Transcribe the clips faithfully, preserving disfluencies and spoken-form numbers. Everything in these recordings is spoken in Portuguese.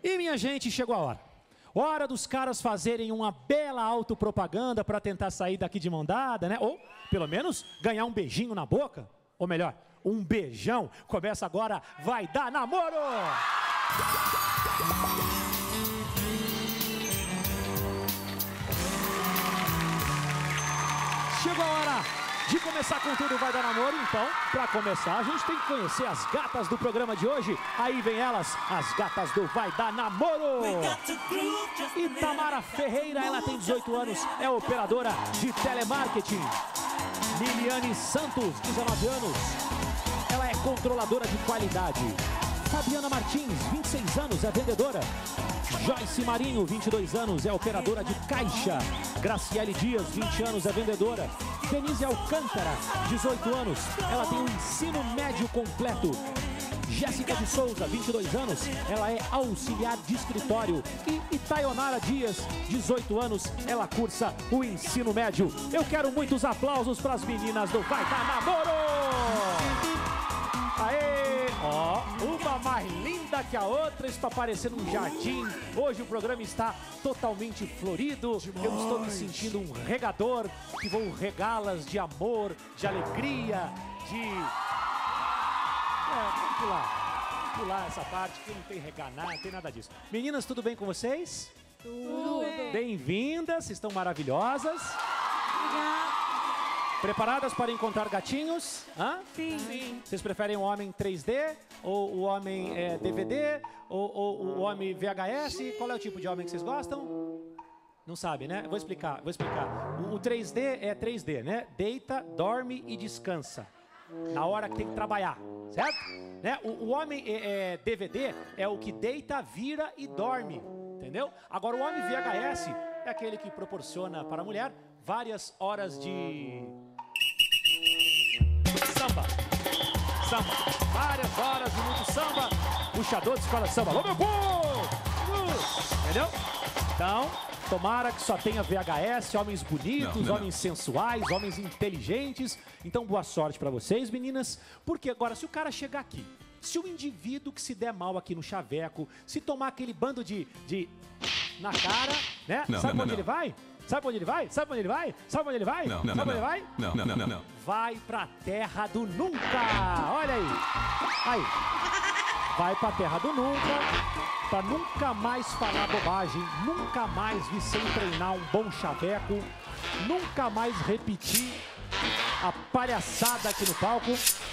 E minha gente, chegou a hora. Hora dos caras fazerem uma bela autopropaganda para tentar sair daqui de mão dada, né? Ou, pelo menos, ganhar um beijinho na boca. Ou melhor, um beijão. Começa agora, Vai Dar Namoro! Chegou a hora de começar com tudo, Vai Dar Namoro. Então, para começar, a gente tem que conhecer as gatas do programa de hoje. Aí vem elas, as gatas do Vai Dar Namoro. Itamara Ferreira, ela tem dezoito anos, é operadora de telemarketing. Liliane Santos, dezenove anos, ela é controladora de qualidade. Fabiana Martins, vinte e seis anos, é vendedora. Joyce Marinho, vinte e dois anos, é operadora de caixa. Graciele Dias, vinte anos, é vendedora. Denise Alcântara, dezoito anos, ela tem um ensino médio completo. Jéssica de Souza, vinte e dois anos, ela é auxiliar de escritório. E Itayonara Dias, dezoito anos, ela cursa o ensino médio. Eu quero muitos aplausos para as meninas do Vai Dar Namoro! Aê! Ó, uma mais linda que a outra, está parecendo um jardim. Hoje o programa está totalmente florido. Demais. Eu estou me sentindo um regador que vou regá-las de amor, de alegria, de... É, vamos pular. Vamos pular essa parte que não tem regar nada, não tem nada disso. Meninas, tudo bem com vocês? Tudo bem. Bem-vindas, vocês estão maravilhosas. Obrigada. Preparadas para encontrar gatinhos? Hã? Sim. Sim. Vocês preferem o homem três D? Ou o homem é, D V D? Ou, ou o homem V H S? Qual é o tipo de homem que vocês gostam? Não sabe, né? Vou explicar, vou explicar. O, o três D é três D, né? Deita, dorme e descansa. Na hora que tem que trabalhar, certo? Né? O, o homem é, é, D V D é o que deita, vira e dorme, entendeu? Agora o homem V H S é aquele que proporciona para a mulher várias horas de... samba. Samba. Várias horas de muito samba. Puxador de escola de samba. Alô, meu povo! Uh, entendeu? Então, tomara que só tenha V H S, homens bonitos, não, não, homens não. sensuais, homens inteligentes. Então, boa sorte pra vocês, meninas. Porque agora, se o cara chegar aqui, se o indivíduo que se der mal aqui no chaveco, se tomar aquele bando de... de na cara, né? Não, Sabe não, onde não. ele vai? Sabe onde ele vai? Sabe onde ele vai? Sabe onde ele vai? Não, não, Sabe não, onde ele não. vai? Não, não, não, não. Vai pra terra do nunca. Olha aí. Aí. Vai pra terra do nunca, pra nunca mais falar bobagem, nunca mais vir sem treinar um bom chaveco, nunca mais repetir a palhaçada aqui no palco.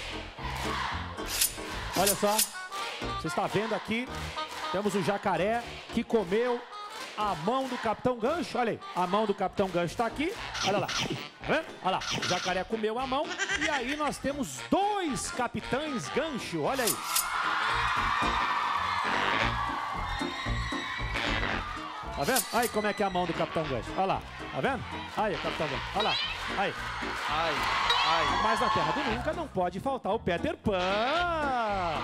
Olha só. Você está vendo aqui, temos o jacaré que comeu a mão do Capitão Gancho. Olha aí, a mão do Capitão Gancho está aqui. Olha lá, tá vendo? Olha lá, o jacaré comeu a mão. E aí nós temos dois Capitães Gancho, olha aí. Tá vendo? Aí como é que é a mão do Capitão Gancho. Olha lá, tá vendo? Aí, Capitão Gancho, olha lá, aí. Ai, ai. Mas na Terra do Nunca não pode faltar o Peter Pan.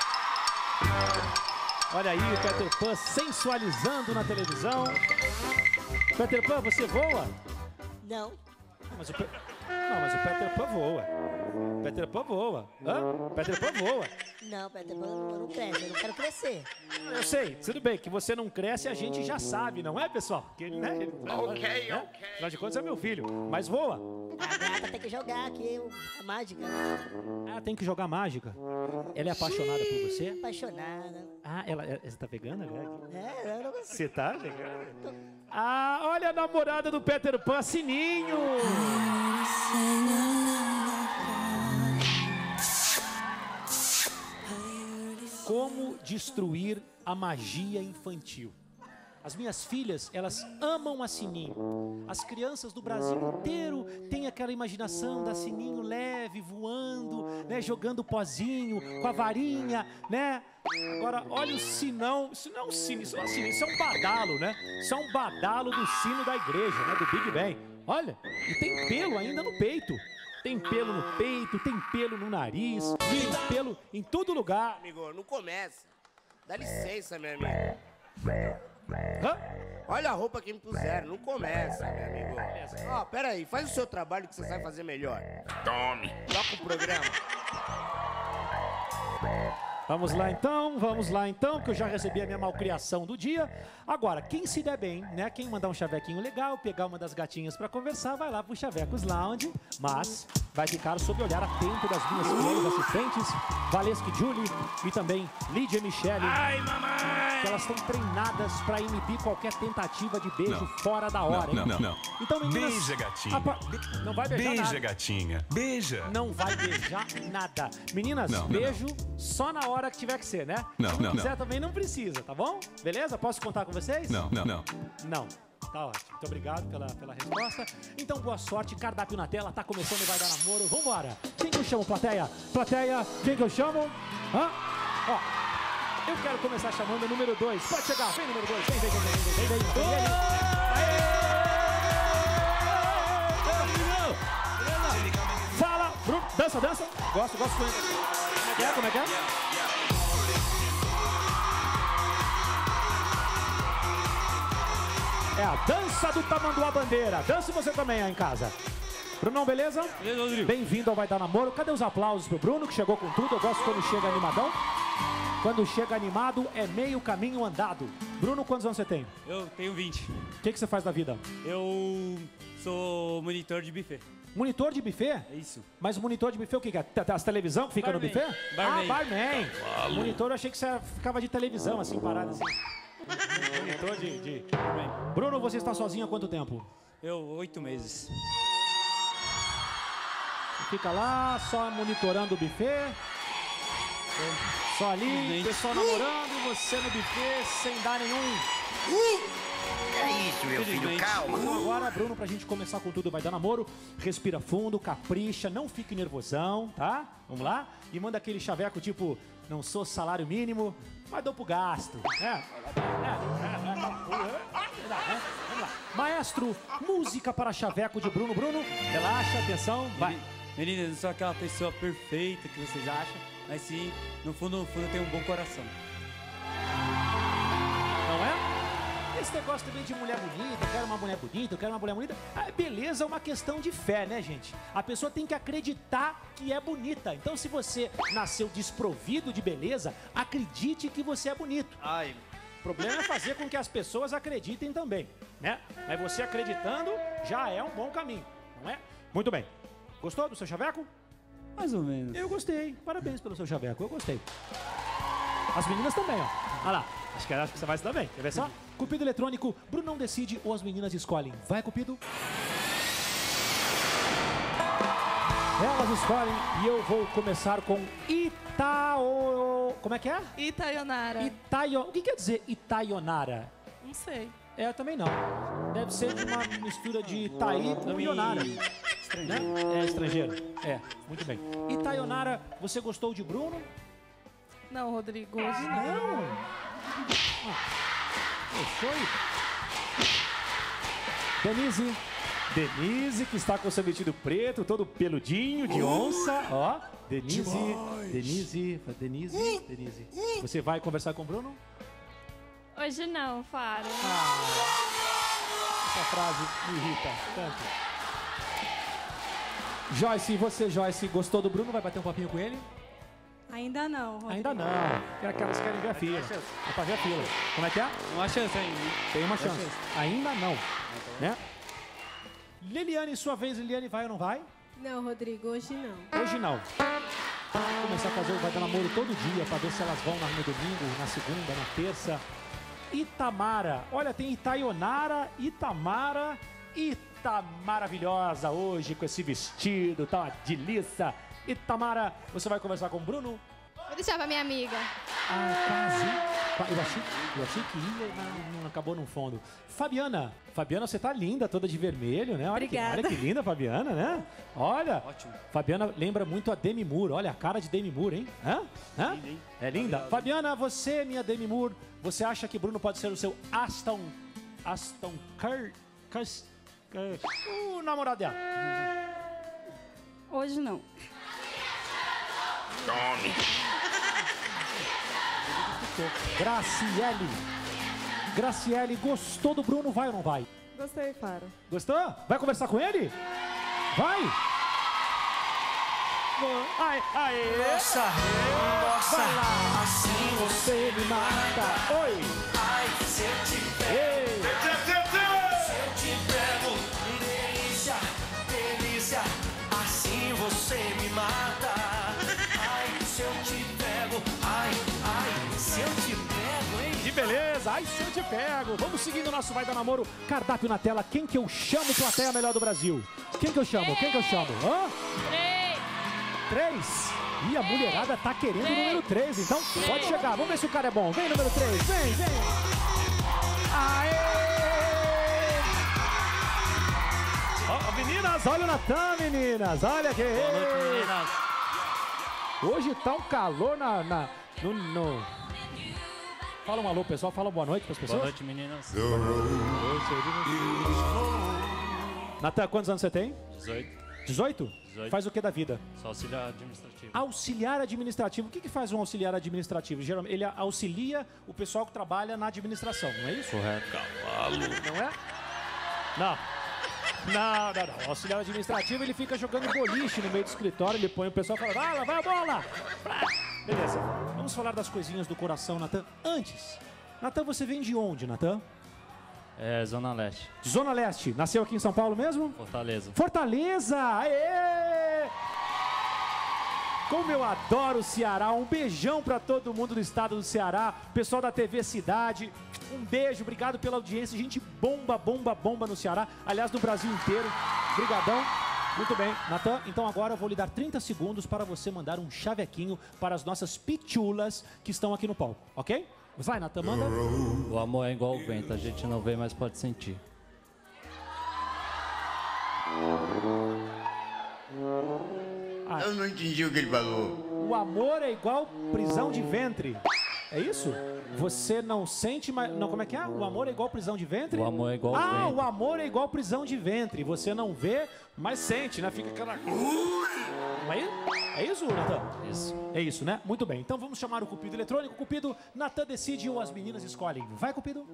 Olha aí o Peter Pan sensualizando na televisão. Peter Pan, você voa? Não. Mas o Pe... Não, mas o Peter Pan voa. Peter Pan voa. Hã? Peter Pan voa. Não, Peter Pan, eu não cresço, eu não quero crescer. Eu sei, tudo bem, que você não cresce a gente já sabe, não é, pessoal? Que ele, né? Ele, Ok, né? ok. Afinal de contas é meu filho, mas voa. A gata tem que jogar aqui a mágica. Ah, tem que jogar mágica. Ela é apaixonada por você? Apaixonada. Ah, ela, ela- você tá pegando agora? É, eu não consigo. Você tá pegando? Ah, olha a namorada do Peter Pan, Sininho! Como destruir a magia infantil? As minhas filhas, elas amam a Sininho. As crianças do Brasil inteiro têm aquela imaginação da Sininho leve, voando, né, jogando pozinho, com a varinha, né? Agora, olha o sinão, isso não é um sino, isso não é um sino, isso é um badalo, né? Isso é um badalo do sino da igreja, né, do Big Bang. Olha, e tem pelo ainda no peito. Tem pelo no peito, tem pelo no nariz, tem pelo em todo lugar. Amigo, não começa. Dá licença, meu amigo. Hã? Olha a roupa que me puseram, não começa, meu amigo. Ó, pera aí, faz o seu trabalho que você sabe fazer melhor. Tome. Toca o programa. Vamos lá então, vamos lá então, que eu já recebi a minha malcriação do dia. Agora, quem se der bem, né? Quem mandar um chavequinho legal, pegar uma das gatinhas pra conversar, vai lá pro Chavecos Lounge, mas vai ficar sob o olhar atento das minhas fiéis assistentes, Valesca e Julie e também Lídia e Michele. Ai, mamãe! Que elas estão treinadas pra inibir qualquer tentativa de beijo Não. fora da hora, Não, hein? não, não. Então, meninas... Beija, gatinha. apa- Não vai beijar Beija, nada. gatinha. Beija. Não vai beijar nada. Meninas, Não, não, beijo só na hora que tiver que ser, né? Não, Se não não, quiser não. também não precisa, tá bom? Beleza? Posso contar com vocês? Não, não, não. Não. Tá ótimo. Muito obrigado pela, pela resposta. Então, boa sorte. Cardápio na tela. Tá começando e vai dar namoro. Vambora. Quem que eu chamo, plateia? Plateia, quem que eu chamo? Hã? Ó, eu quero começar chamando o número dois. Pode chegar. Vem, número dois. Vem, vem, vem, vem, vem, vem, vem, vem, vem. Aê! Fala, Bruno. Dança, dança. Gosto, gosto. Como é que é? Como é que é? É a dança do Tamanduá Bandeira. Dance você também aí em casa. Brunão, beleza? Beleza, Rodrigo. Bem-vindo ao Vai Dar Namoro. Cadê os aplausos pro Bruno, que chegou com tudo? Eu gosto quando chega animadão. Quando chega animado, é meio caminho andado. Bruno, quantos anos você tem? Eu tenho vinte. O que, que você faz da vida? Eu sou monitor de buffet. Monitor de buffet? É isso. Mas o monitor de buffet, o que que é? T- As televisão que fica Barman. no buffet? Barman. Ah, barman. Monitor, eu achei que você ficava de televisão, assim, parado assim. Monitor de, de... Bruno, você está sozinho há quanto tempo? Eu, oito meses. Fica lá, só monitorando o buffet. Só ali, o Gente. pessoal namorando e você no buffet sem dar nenhum... É isso, meu filho, Felizmente. calma. Então agora, Bruno, pra gente começar com tudo, vai dar namoro. Respira fundo, capricha, não fique nervosão, tá? Vamos lá? E manda aquele chaveco tipo, não sou salário mínimo, mas dou pro gasto. É, é, é, é, é. Vamos lá. Maestro, música para chaveco de Bruno. Bruno, relaxa, atenção, vai. Menina, eu não sou aquela pessoa perfeita que vocês acham, mas sim, no fundo, no fundo, eu tenho um bom coração. Não é? Esse negócio também de mulher bonita, eu quero uma mulher bonita, eu quero uma mulher bonita. Ah, beleza é uma questão de fé, né, gente? A pessoa tem que acreditar que é bonita. Então, se você nasceu desprovido de beleza, acredite que você é bonito. Ai, O problema é fazer com que as pessoas acreditem também, né? Mas você acreditando já é um bom caminho, não é? Muito bem. Gostou do seu chaveco? Mais ou menos. Eu gostei. Parabéns pelo seu chaveco, eu gostei. As meninas também, ó. Olha lá. Acho que, acho que você vai se dar bem. Quer ver só? Cupido eletrônico, Brunão decide ou as meninas escolhem. Vai, Cupido. Elas escolhem e eu vou começar com Itao... Como é que é? Itayonara. Itaio... O que quer dizer Itaionara? Não sei. É, eu também não. Deve ser de uma mistura de Itaí com Ionara. Né? É estrangeiro. É, muito bem. Itaionara, você gostou de Bruno? Não, Rodrigo, hoje não. Não. Fechou aí. Denise. Denise, que está com seu vestido preto, todo peludinho, de onça. Ó, Denise. Denise, Denise, Denise. Você vai conversar com o Bruno? Hoje não, Faro. Essa frase me irrita tanto. Joyce, e você, Joyce, gostou do Bruno? Vai bater um papinho com ele? Ainda não, Rodrigo. Ainda não. Quero que elas querem ver a fila. É pra ver a fila. Como é que é? Uma chance ainda. Tem uma chance. Ainda não. Né? Liliane, sua vez, Liliane, vai ou não vai? Não, Rodrigo, hoje não. Hoje não. Vamos começar a fazer o Vai Dar Namoro todo dia pra ver se elas vão no domingo, na segunda, na terça. Itamara. Olha, tem Itaionara, Itamara. Ita maravilhosa hoje com esse vestido, tá uma delícia. Itamara, você vai conversar com o Bruno? Vou deixar pra minha amiga. Ah, quase. Eu achei, eu achei que ia, mas não acabou no fundo. Fabiana. Fabiana, você tá linda, toda de vermelho, né? Olha, que, Obrigada. olha que linda, Fabiana, né? Olha. Ótimo. Fabiana lembra muito a Demi Moore. Olha a cara de Demi Moore, hein? Hã? Hã? Linda, hein? É linda. Fabiana, você, minha Demi Moore, você acha que Bruno pode ser o seu Aston... Aston Kurt... Kurt... O namorado dela. Hoje não. Graciele. Graciele, gostou do Bruno, vai ou não vai? Gostei, Faro. Gostou? Vai conversar com ele? Vai! Ai, aê! nossa, Vai lá. Assim você me mata. Oi. Ai, se eu te Ei. Se eu te pego, delícia, delícia. Assim você me mata. Ai, se eu te pego. Ai, ai, se eu te pego, hein? Que beleza. Ai, se eu te pego. Vamos seguindo o nosso Vai Dar Namoro. Cardápio na tela. Quem que eu chamo plateia melhor do Brasil? Quem que eu chamo? Quem que eu chamo? Hã? Três. Três. E a mulherada tá querendo o número três, então pode chegar. Vamos ver se o cara é bom. Vem, número três. Vem, vem. Aê! Ó, meninas, olha o Natan, meninas. Olha que... Boa noite, meninas. Hoje tá um calor na... na no, no... Fala um alô, pessoal. Fala uma boa noite pras pessoas. Boa noite, meninas. Natan, quantos anos você tem? dezoito. dezoito? dezoito. Faz o que da vida? Sou auxiliar administrativo. Auxiliar administrativo. O que, que faz um auxiliar administrativo? Geralmente, ele auxilia o pessoal que trabalha na administração, não é isso? Correto. Cavalo. Não é? Não. Não, não, não. O auxiliar administrativo, ele fica jogando boliche no meio do escritório, ele põe o pessoal e fala, vai lá, vai a bola! Beleza. Vamos falar das coisinhas do coração, Natan. Antes, Natan, você vem de onde, Natan? É, Zona Leste. Zona Leste. Nasceu aqui em São Paulo mesmo? Fortaleza. Fortaleza! Aê! Como eu adoro o Ceará. Um beijão pra todo mundo do estado do Ceará. Pessoal da T V Cidade. Um beijo, obrigado pela audiência. Gente bomba, bomba, bomba no Ceará. Aliás, no Brasil inteiro. Brigadão. Muito bem, Natan, então agora eu vou lhe dar trinta segundos para você mandar um chavequinho para as nossas pichulas que estão aqui no palco, ok? Vai, Natan, manda. O amor é igual o vento, a gente não vê, mas pode sentir. Ah, Eu não entendi o que ele falou. o amor é igual prisão de ventre. É isso? Você não sente, mas... Não, como é que é? O amor é igual prisão de ventre? O amor é igual Ah, vento. o amor é igual prisão de ventre. Você não vê, mas sente, né? Fica aquela... É isso, Natan? Isso. É isso, né? Muito bem. Então vamos chamar o Cupido eletrônico. Cupido, Natan decide ou as meninas escolhem. Vai, Cupido.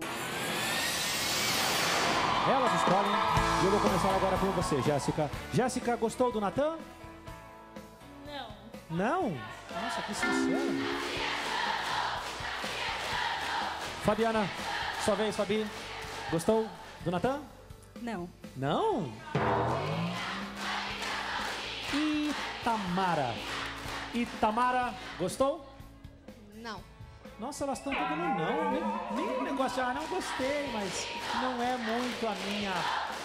Elas escolhem. E eu vou começar agora com você, Jéssica. Jéssica, gostou do Natan? Não. Não? Nossa, que sincero. Fabiana, sua vez, Fabi. Gostou do Natan? Não. Não? E Tamara? E Tamara, gostou? Não. Nossa, elas estão tudo no não. Nem, nem um negócio, ah, não gostei, mas não é muito a minha...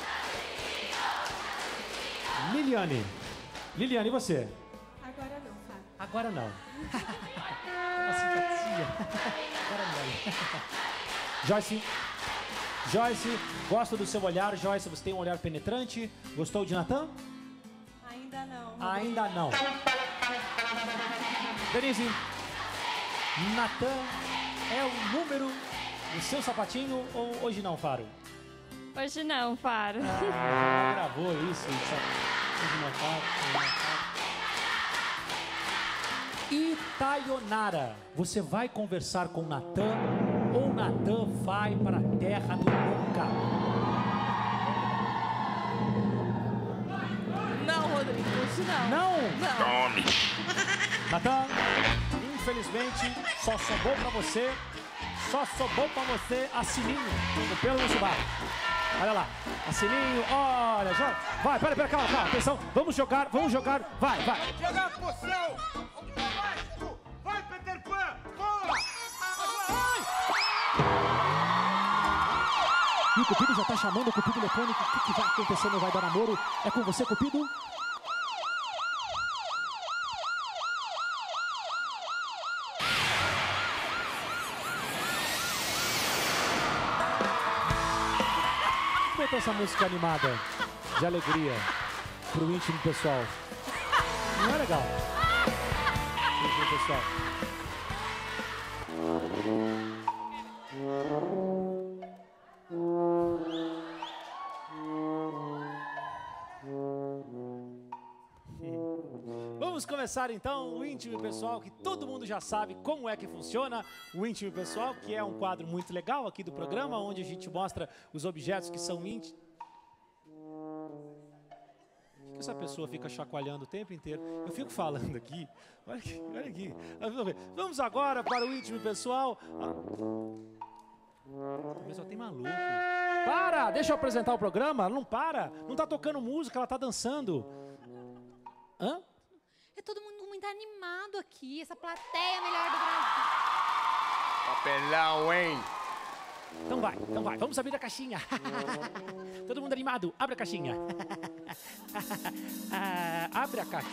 Liliane. Liliane, e você? Agora não, Fábio. Agora não. Uma simpatia. Agora não. Joyce. Joyce, gosto do seu olhar. Joyce, você tem um olhar penetrante. Gostou de Natan? Ainda não. Ainda não. Denise. Natan é o número do seu sapatinho ou hoje não, Faro? Hoje não, Faro. Ah, gravou isso. isso. Hoje não, Faro. Hoje não, Faro. E Tayonara, você vai conversar com Natan ou Natan vai para a terra do nunca? Não, Rodrigo, hoje não. Não? Não. Natan, infelizmente, só sobrou pra você, só sobrou pra você a Sininho, no pelo no subaco. Olha lá, a Sininho, olha, joga. Vai, pera, pera, calma, calma, atenção, vamos jogar, vamos jogar, vai, vai. Jogar poção! Vai, Peter Pan! Bola! E o Cupido já tá chamando o Cupido eletrônico, o que, que vai acontecer no Vai Dar Namoro? É com você, Cupido? Botou essa música animada, de alegria, pro íntimo pessoal. Não é legal? Íntimo pessoal. Vamos começar então o íntimo pessoal, que todo mundo já sabe como é que funciona o íntimo pessoal, que é um quadro muito legal aqui do programa, onde a gente mostra os objetos que são íntimos. O que essa pessoa fica chacoalhando o tempo inteiro? Eu fico falando aqui. Olha aqui, olha aqui. Vamos agora para o íntimo pessoal. O pessoal tem maluco. Para! Deixa eu apresentar o programa. Ela não para. Não tá tocando música, ela tá dançando. Hã? É todo mundo muito animado aqui. Essa plateia melhor do Brasil. Papelão, hein? Então vai, então vai. Vamos abrir a caixinha. Todo mundo animado. Abre a caixinha. ah, abre a caixinha.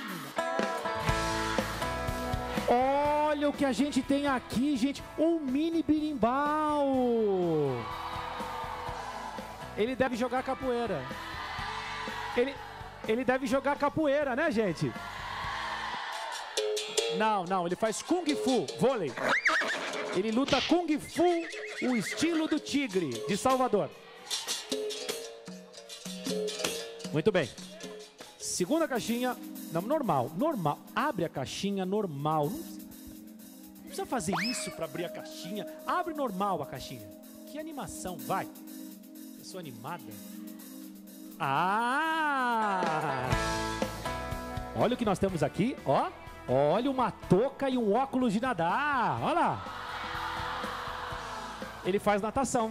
Olha o que a gente tem aqui, gente. Um mini birimbau. Ele deve jogar capoeira. Ele, ele deve jogar capoeira, né, gente? Não, não. Ele faz Kung Fu, vôlei. Ele luta Kung Fu, o estilo do tigre de Salvador. Muito bem. Segunda caixinha. Não, normal, normal. Abre a caixinha normal. Não, não precisa fazer isso para abrir a caixinha. Abre normal a caixinha. Que animação, vai. Eu sou animada. Ah! Olha o que nós temos aqui, ó. Olha uma touca e um óculos de nadar. Olha lá. Ele faz natação.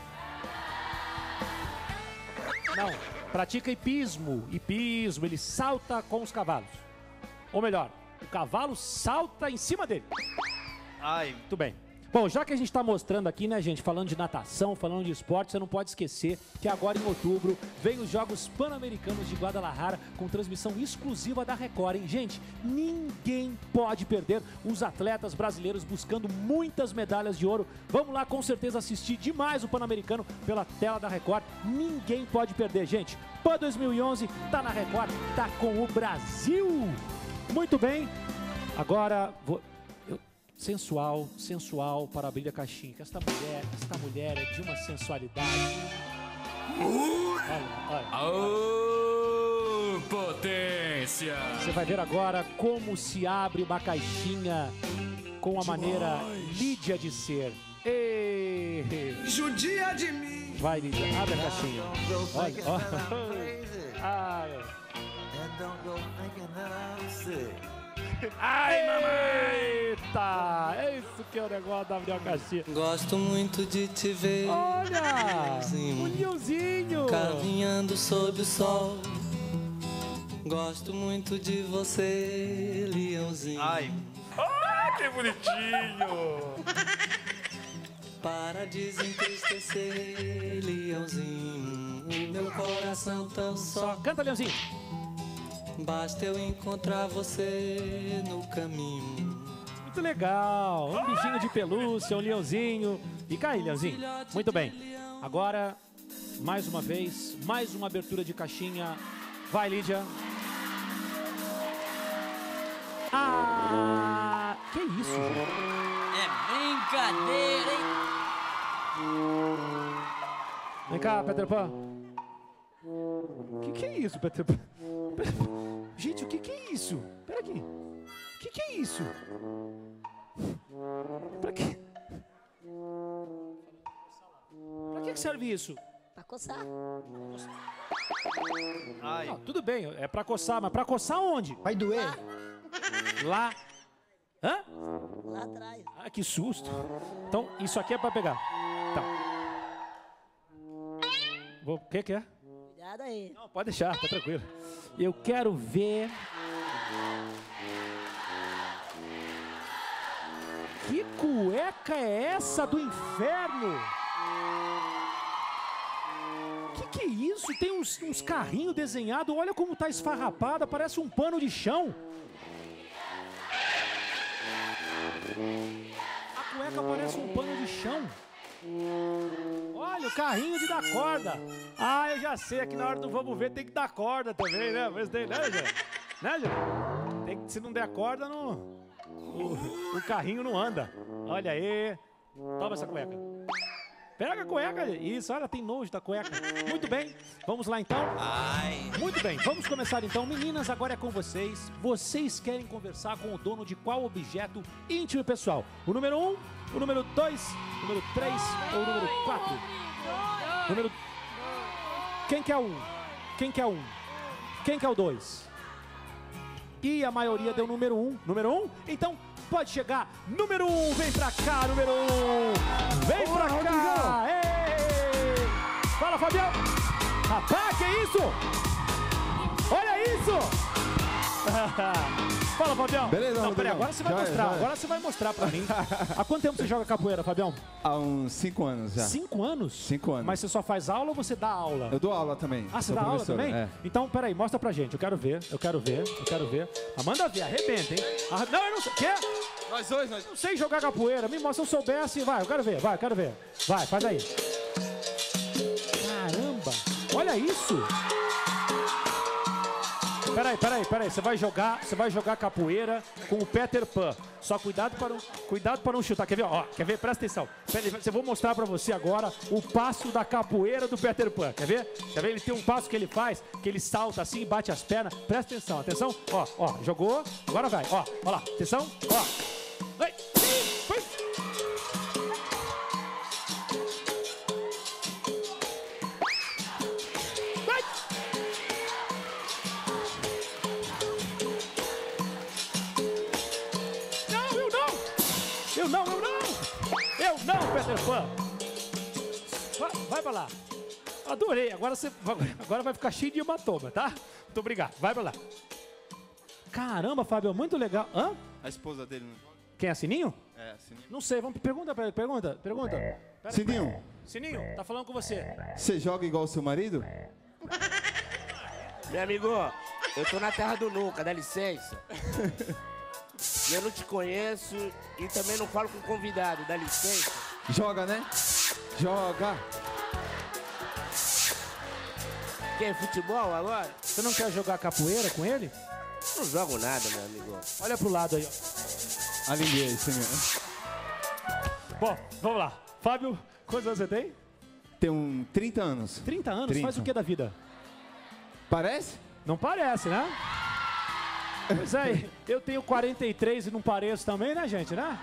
Não, pratica hipismo. Hipismo, ele salta com os cavalos. Ou melhor, o cavalo salta em cima dele. Ai. Muito bem. Bom, já que a gente está mostrando aqui, né, gente, falando de natação, falando de esporte, você não pode esquecer que agora em outubro vem os Jogos Pan-Americanos de Guadalajara com transmissão exclusiva da Record, hein? Gente, ninguém pode perder os atletas brasileiros buscando muitas medalhas de ouro. Vamos lá, com certeza, assistir demais o Pan-Americano pela tela da Record. Ninguém pode perder, gente. Pan dois mil e onze tá na Record, tá com o Brasil. Muito bem. Agora, vou... Sensual, sensual para abrir a caixinha. Esta mulher, esta mulher é de uma sensualidade. Olha, olha. Aô, potência! Você vai ver agora como se abre uma caixinha com a maneira Lídia de ser. Ei. Judia de mim! Vai, Lídia, abre a caixinha. Olha, olha. Ai. Ai, mamãe! Eita! É isso que é o negócio da abrir a caixinha. Gosto muito de te ver. Olha! O Leãozinho! Caminhando sob o sol. Gosto muito de você, Leãozinho. Ai. Ah, que bonitinho! Para desentristecer, Leãozinho, o meu coração tão só. Canta, Leãozinho! Basta eu encontrar você no caminho. Muito legal. Um bichinho de pelúcia, um leãozinho. Fica aí, Leãozinho. Muito bem. Agora, mais uma vez, mais uma abertura de caixinha. Vai, Lídia. Ah! Que isso, gente? É brincadeira, hein? Vem cá, Peter Pan. Que que é isso, Peter Pan? Gente, o que que é isso? Pera aqui. O que que é isso? Pra quê? Pra que que serve isso? Pra coçar. Ai. Não, tudo bem, é pra coçar, mas pra coçar onde? Vai doer. Lá. Hã? Lá atrás. Ah, que susto. Então, isso aqui é pra pegar. Tá. O que que é? Cuidado aí. Não, pode deixar, tá tranquilo. Eu quero ver... Que cueca é essa do inferno? Que que é isso? Tem uns, uns carrinhos desenhados. Olha como tá esfarrapada, parece um pano de chão. A cueca parece um pano de chão. Olha, o carrinho de dar corda. Ah, eu já sei, aqui na hora do vamos ver tem que dar corda também, né? Mas tem, né, gente? Né, gente? Tem que, se não der corda, não, o, o carrinho não anda. Olha aí. Toma essa cueca. Pega a cueca. Isso, olha, tem nojo da cueca. Muito bem, vamos lá então. Ai. Muito bem, vamos começar então. Meninas, agora é com vocês. Vocês querem conversar com o dono de qual objeto íntimo e pessoal? O número um, o número dois, o número três ou o número quatro? Número... Quem quer um? Quem quer um? Quem que é o dois? E a maioria deu número um. Número um? Então pode chegar. Número um, vem pra cá, número um. Vem Olá, pra cá. Ei. Fala, Fabião. Rapaz, que isso? Olha isso. Fala, Fabião. Beleza, Não, peraí, agora você vai Já, mostrar. já. Agora você vai mostrar pra mim. Há quanto tempo você joga capoeira, Fabião? Há uns cinco anos já. Cinco anos? Cinco anos. Mas você só faz aula ou você dá aula? Eu dou aula também. Ah, você Sou dá aula professor, também? É. Então, peraí, mostra pra gente. Eu quero ver, eu quero ver, eu quero ver. Ah, manda ver, arrebenta, hein? Ah, não, eu não sei. Quê? Nós dois, nós Não sei jogar capoeira. Me mostra se eu soubesse. Vai, eu quero ver, vai, eu quero ver. Vai, faz aí. Caramba, olha isso. Peraí, peraí, peraí. Você vai jogar, você vai jogar capoeira com o Peter Pan. Só cuidado para não, cuidado para não chutar. Quer ver? Ó, quer ver? Presta atenção. Peraí, eu vou mostrar para você agora o passo da capoeira do Peter Pan. Quer ver? Quer ver? Ele tem um passo que ele faz, que ele salta assim, bate as pernas. Presta atenção, atenção. Ó, ó, jogou. Agora vai. Ó, ó lá. Atenção. Ó. Vai. Vai. Eu não, eu não! Eu não, Peter Pan! Vai, vai pra lá. Adorei, agora, você, agora vai ficar cheio de hematoma, tá? Muito obrigado, vai pra lá. Caramba, Fábio, muito legal. Hã? A esposa dele não joga? Quem é, Sininho? É, Sininho. Não sei, vamos, pergunta pra ele, pergunta, pergunta. Pera aí. Sininho. Sininho, tá falando com você. Você joga igual o seu marido? Meu amigo, eu tô na terra do nunca, dá licença. Eu não te conheço e também não falo com convidado, dá licença. Joga, né? Joga. Quer futebol agora? Você não quer jogar capoeira com ele? Não jogo nada, meu amigo. Olha pro lado aí, ó. A ninguém, Sininho. Bom, vamos lá. Fábio, quantos anos você tem? Tem um trinta anos. trinta anos? trinta. Faz o que da vida? Parece? Não parece, né? Pois é, eu tenho quarenta e três e não pareço também, né, gente, né?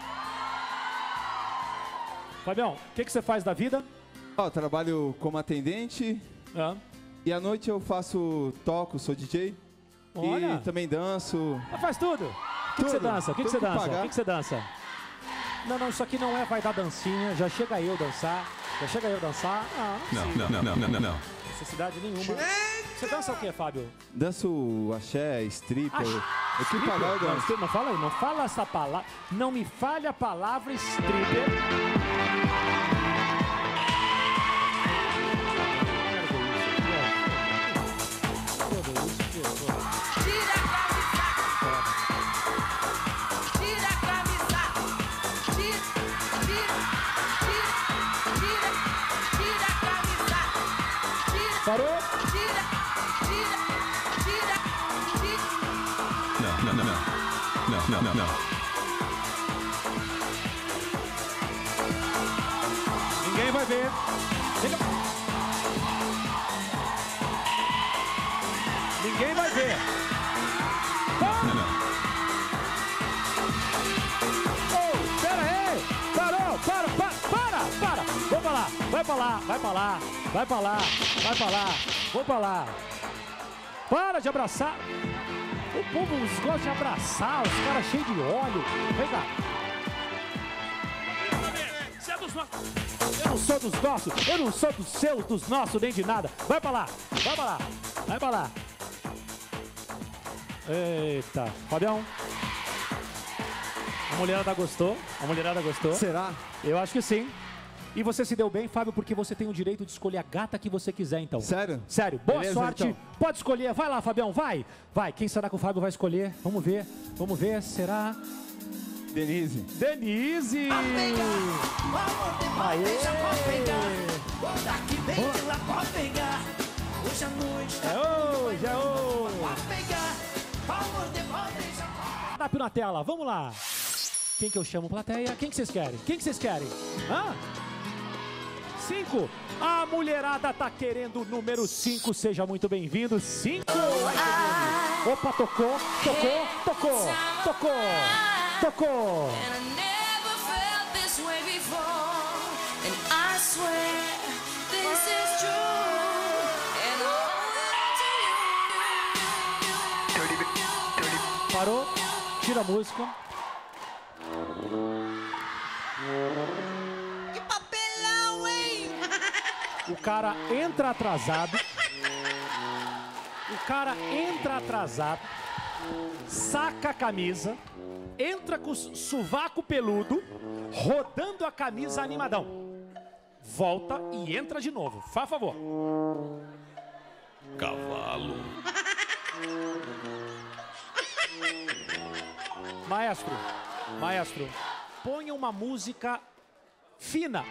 Fabião, o que, que você faz da vida? Ó, trabalho como atendente. Ah. E à noite eu faço, toco, sou D J. Olha. E também danço. Ah, faz tudo? O que, que você dança? O que, que você Tudo que dança? O pagar. que, que você dança? Não, não, isso aqui não é vai dar dancinha. Já chega eu dançar. Já chega eu dançar. Ah, Não, sim. não, não, não, não, não, não. Necessidade nenhuma. Você dança o que, Fábio? Danço axé, stripper. Ah, O que stripper? pagar eu Não, danço. stripper, não fala aí, não fala essa palavra. Não me fale a palavra stripper. Parou? Não, não, não, não. Não, não, não, não. Ninguém vai ver. Chega. Ninguém vai ver. Não, não. Oh, pera aí. Parou, para, para, para, para. Vou pra lá, vai pra lá, vai pra lá, vai pra lá, vai pra lá, vou pra lá. Para de abraçar. O povo gosta de abraçar, os caras cheios de óleo. Vem cá. Você é dos nossos. Eu não sou dos nossos, eu não sou dos seus, dos nossos, nem de nada. Vai pra lá, vai pra lá, vai pra lá. Eita, Fabião. A mulherada gostou, a mulherada gostou. Será? Eu acho que sim. E você se deu bem, Fábio, porque você tem o direito de escolher a gata que você quiser, então. Sério? Sério. Boa Beleza, sorte. então. Pode escolher. Vai lá, Fabião, vai. Vai. Quem será que o Fábio vai escolher? Vamos ver. Vamos ver. Será? Denise. Denise. Aê. É hoje, é hoje. Rápido na tela. Vamos lá. Quem que eu chamo, plateia? Quem que vocês querem? Quem que vocês querem? Hã? Cinco. A mulherada tá querendo o número cinco. Seja muito bem-vindo. Cinco. Opa, tocou, tocou, tocou, tocou, tocou. Parou. Tira a música. Que papelão, hein? O cara entra atrasado. O cara entra atrasado. Saca a camisa. Entra com o sovaco peludo. Rodando a camisa animadão. Volta e entra de novo. Faz favor. Cavalo. Maestro, maestro, ponha uma música fina.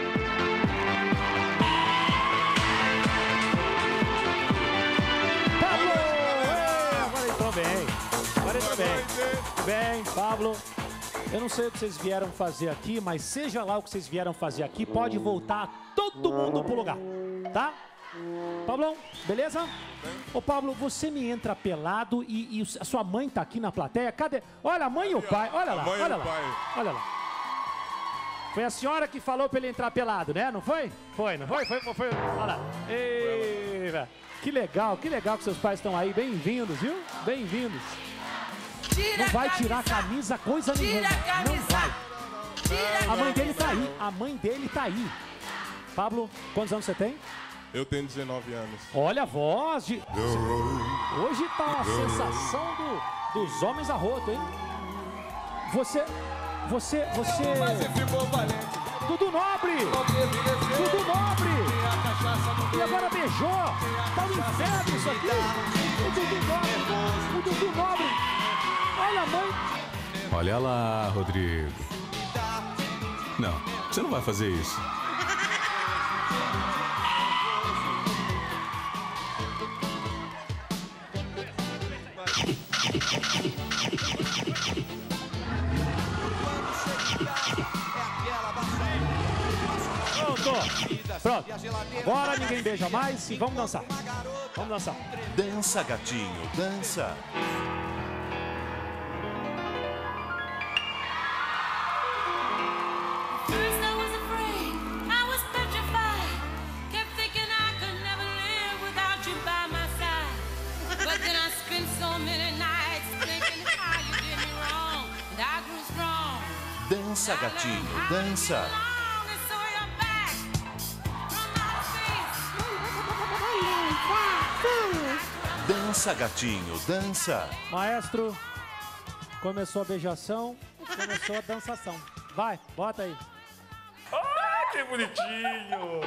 Pablo! Ei, agora entrou bem. Agora entrou bem. Bem, Pablo. Eu não sei o que vocês vieram fazer aqui, mas seja lá o que vocês vieram fazer aqui, pode voltar todo mundo pro lugar, tá? Pablão, beleza? Ô, Pablo, você me entra pelado e, e a sua mãe tá aqui na plateia. Cadê? Olha, a mãe e o pai. Olha lá, olha lá. Olha lá. Foi a senhora que falou pra ele entrar pelado, né? Não foi? Foi, não foi? Foi, foi. foi. Olha lá. Ei, velho. Que legal, que legal que seus pais estão aí. Bem-vindos, viu? Bem-vindos. Não vai tirar a camisa, coisa nenhuma. Não vai. A mãe dele tá aí. A mãe dele tá aí. Pablo, quantos anos você tem? Eu tenho dezenove anos. Olha a voz de... Hoje tá a sensação do, dos homens a rodo, hein? Você... Você... Você... Dudu Nobre! Dudu Nobre! E agora beijou! Tá um inferno isso aqui! O Dudu Nobre! O Dudu Nobre! Olha a mãe! Olha lá, Rodrigo. Não, você não vai fazer isso. Pronto! Pronto! Agora ninguém beija mais e vamos dançar. Vamos dançar. Dança, gatinho, dança. Dança, gatinho, dança. Dança, gatinho, dança. Maestro, começou a beijação, começou a dançação. Vai, bota aí. Ah, que bonitinho.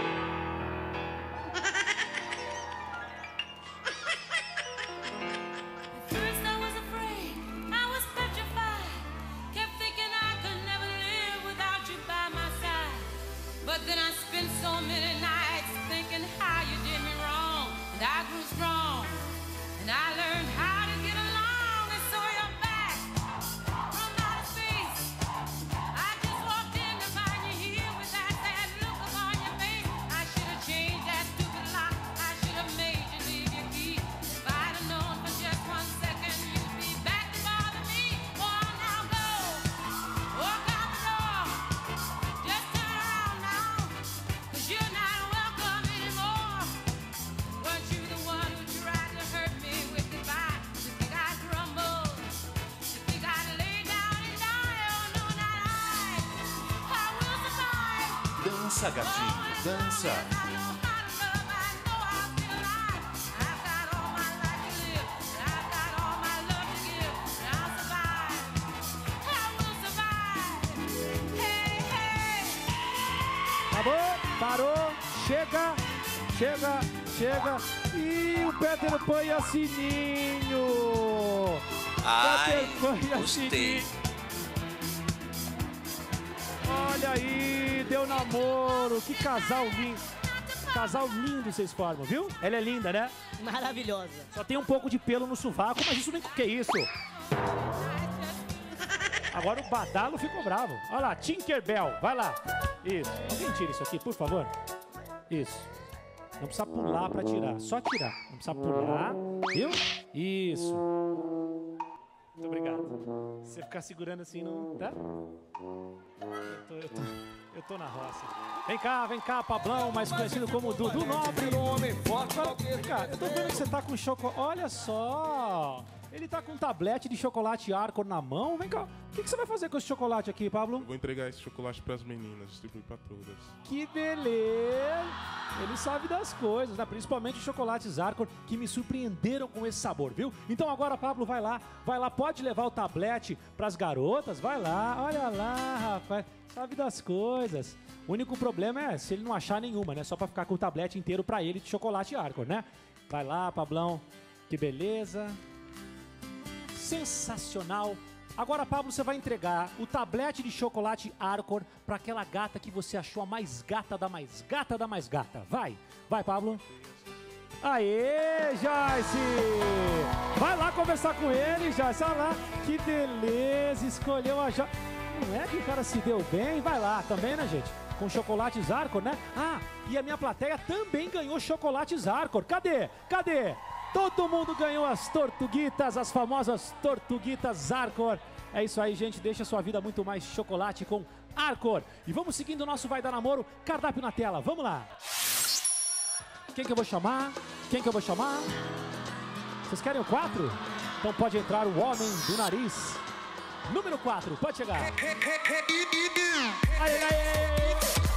Dança, gatinho, dança. Acabou, parou, chega, chega, chega. E o Peter Pan e a Sininho. Ai, Peter Pan e a gostei. Sininho. Olha aí, deu namoro. Que casal lindo. Casal lindo vocês formam, viu? Ela é linda, né? Maravilhosa. Só tem um pouco de pelo no sovaco, mas isso nem o que é isso. Agora o Badalo ficou bravo. Olha lá, Tinkerbell, vai lá. Isso. Alguém tira isso aqui, por favor. Isso. Não precisa pular pra tirar, só tirar. Não precisa pular, viu? Isso. Muito obrigado. Se você ficar segurando assim, não... Tá? Eu tô, eu tô, eu tô na roça. Vem cá, vem cá, Pablão, mais conhecido como Dudu Nobre. Agora, vem cá, eu tô vendo que você tá com chocolate. Olha só. Ele tá com um tablete de chocolate Arcor na mão. Vem cá, o que, que você vai fazer com esse chocolate aqui, Pablo? Eu vou entregar esse chocolate pras meninas, distribuir pra todas. Que beleza! Ele sabe das coisas, né? Principalmente os chocolates Arcor, que me surpreenderam com esse sabor, viu? Então agora, Pablo, vai lá, vai lá, pode levar o tablete pras garotas, vai lá, olha lá, rapaz, sabe das coisas. O único problema é se ele não achar nenhuma, né? Só pra ficar com o tablete inteiro pra ele de chocolate Arcor, né? Vai lá, Pablão, que beleza. Sensacional. Agora, Pablo, você vai entregar o tablete de chocolate Arcor para aquela gata que você achou a mais gata da mais gata da mais gata. Vai, vai, Pablo. Aê, Joyce! Vai lá conversar com ele, Joyce. Olha lá, que beleza, escolheu a Joyce. Não é que o cara se deu bem? Vai lá também, né, gente? Com chocolates Arcor, né? Ah, e a minha plateia também ganhou chocolates Arcor. Cadê? Cadê? Todo mundo ganhou as tortuguitas, as famosas tortuguitas Arcor. É isso aí, gente. Deixa a sua vida muito mais chocolate com Arcor. E vamos seguindo o nosso Vai Dar Namoro. Cardápio na tela. Vamos lá. Quem que eu vou chamar? Quem que eu vou chamar? Vocês querem o quatro? Então pode entrar o homem do nariz. Número quatro, pode chegar. Aê, aê!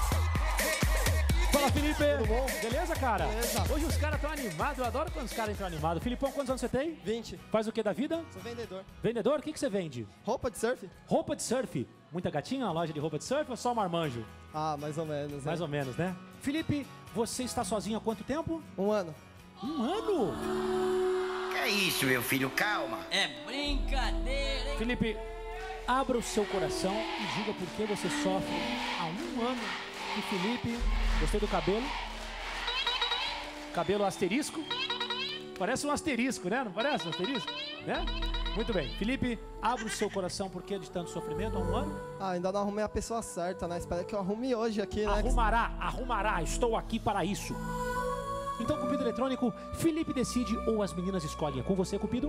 Fala, Felipe. Tudo bom? Beleza, cara? Beleza. Hoje os caras estão animados. Eu adoro quando os caras entram animados. Filipão, quantos anos você tem? vinte. Faz o que da vida? Sou vendedor. Vendedor? O que, que você vende? Roupa de surf. Roupa de surf? Muita gatinha na loja de roupa de surf ou só marmanjo? Ah, mais ou menos. Mais é. ou menos, né? Felipe, você está sozinho há quanto tempo? Um ano. Um ano? Que é isso, meu filho? Calma. É brincadeira, hein? Felipe, abra o seu coração e diga por que você sofre há um ano. E Felipe, gostei do cabelo. Cabelo asterisco. Parece um asterisco, né? Não parece um asterisco? Né? Muito bem. Felipe, abra o seu coração por que de tanto sofrimento há um ano? Ah, ainda não arrumei a pessoa certa, né? Espero que eu arrume hoje aqui, né? Arrumará, arrumará. Estou aqui para isso. Então, Cupido Eletrônico, Felipe decide ou as meninas escolhem. É com você, Cupido?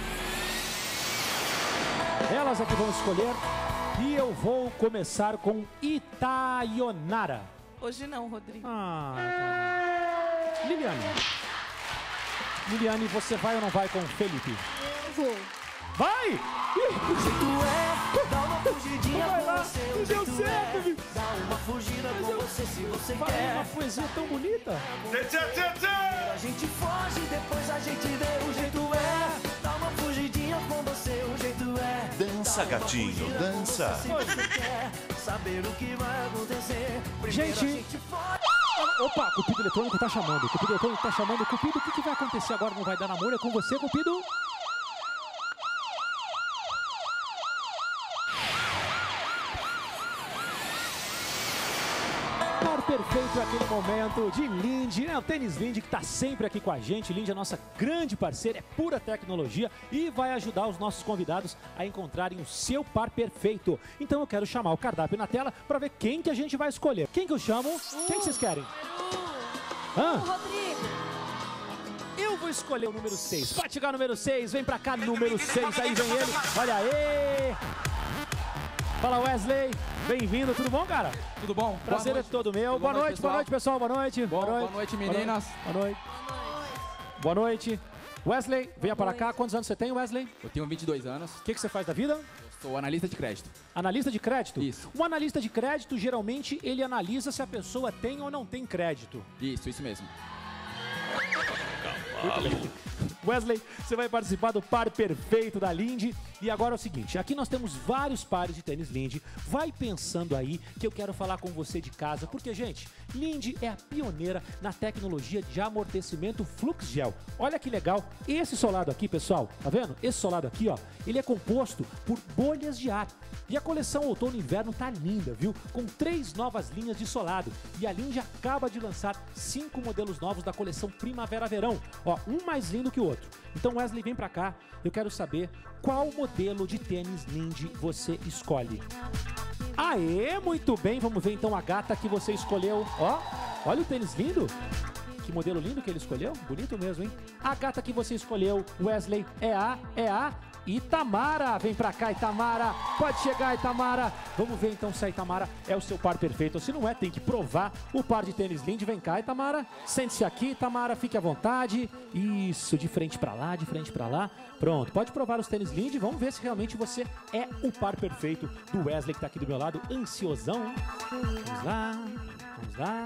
Elas é que vão escolher. E eu vou começar com Itayonara. Hoje não, Rodrigo. Ah, tá. Liliane. Liliane, você vai ou não vai com o Felipe? Vou. Vai! O jeito é, dá uma fugidinha vai com lá. você. O Não deu jeito certo, é, filho. dá uma fugida com você se você Falei quer. uma poesia tão bonita. A gente foge, depois a gente vê. O jeito é, dá uma fugidinha com você. O jeito é, Dança, gatinho, dança. se você quer saber o que vai acontecer. Primeiro Gente, a gente foge. Opa, Cupido Eletrônico tá chamando. Cupido Eletrônico tá chamando. Cupido, o que, que vai acontecer agora? Não vai dar namoro? É com você, Cupido? Par perfeito é aquele momento de Lindy, né? O Tênis Lindy que tá sempre aqui com a gente. Lindy é nossa grande parceira, é pura tecnologia e vai ajudar os nossos convidados a encontrarem o seu par perfeito. Então eu quero chamar o cardápio na tela para ver quem que a gente vai escolher. Quem que eu chamo? Quem que vocês querem? Hã? Rodrigo. Eu vou escolher o número seis. Pode chegar o número seis, vem pra cá, número seis, aí vem ele. Olha aí! Fala, Wesley. Bem-vindo, tudo bom, cara? Tudo bom? Prazer é todo meu. Boa noite, boa noite, pessoal. Boa noite. Boa noite, boa noite, meninas. Boa noite. Boa noite. Wesley, venha para cá. Quantos anos você tem, Wesley? Eu tenho vinte e dois anos. O que, que você faz da vida? Eu sou analista de crédito. Analista de crédito? Isso. Um analista de crédito, geralmente, ele analisa se a pessoa tem ou não tem crédito. Isso, isso mesmo. Muito bem. Wesley, você vai participar do par perfeito da Lindy. E agora é o seguinte, aqui nós temos vários pares de tênis Lindy. Vai pensando aí que eu quero falar com você de casa, porque, gente, Lindy é a pioneira na tecnologia de amortecimento Flux Gel. Olha que legal, esse solado aqui, pessoal, tá vendo? Esse solado aqui, ó, ele é composto por bolhas de ar. E a coleção outono e inverno tá linda, viu? Com três novas linhas de solado. E a Lindy acaba de lançar cinco modelos novos da coleção Primavera-Verão. Ó, um mais lindo que o outro. Então, Wesley, vem pra cá. Eu quero saber qual modelo de tênis Lindy você escolhe. Aê, muito bem. Vamos ver então a gata que você escolheu. Ó, olha o tênis lindo. Que que modelo lindo que ele escolheu. Bonito mesmo, hein? A gata que você escolheu, Wesley, é a, é a Itamara. Vem pra cá, Itamara. Pode chegar, Itamara. Vamos ver então se a Itamara é o seu par perfeito. Se não é, tem que provar o par de tênis Lindy. Vem cá, Itamara. Sente-se aqui, Itamara. Fique à vontade. Isso, de frente pra lá, de frente pra lá. Pronto, pode provar os tênis Lindy. Vamos ver se realmente você é o par perfeito do Wesley, que tá aqui do meu lado. Ansiosão, hein? Vamos lá, vamos lá.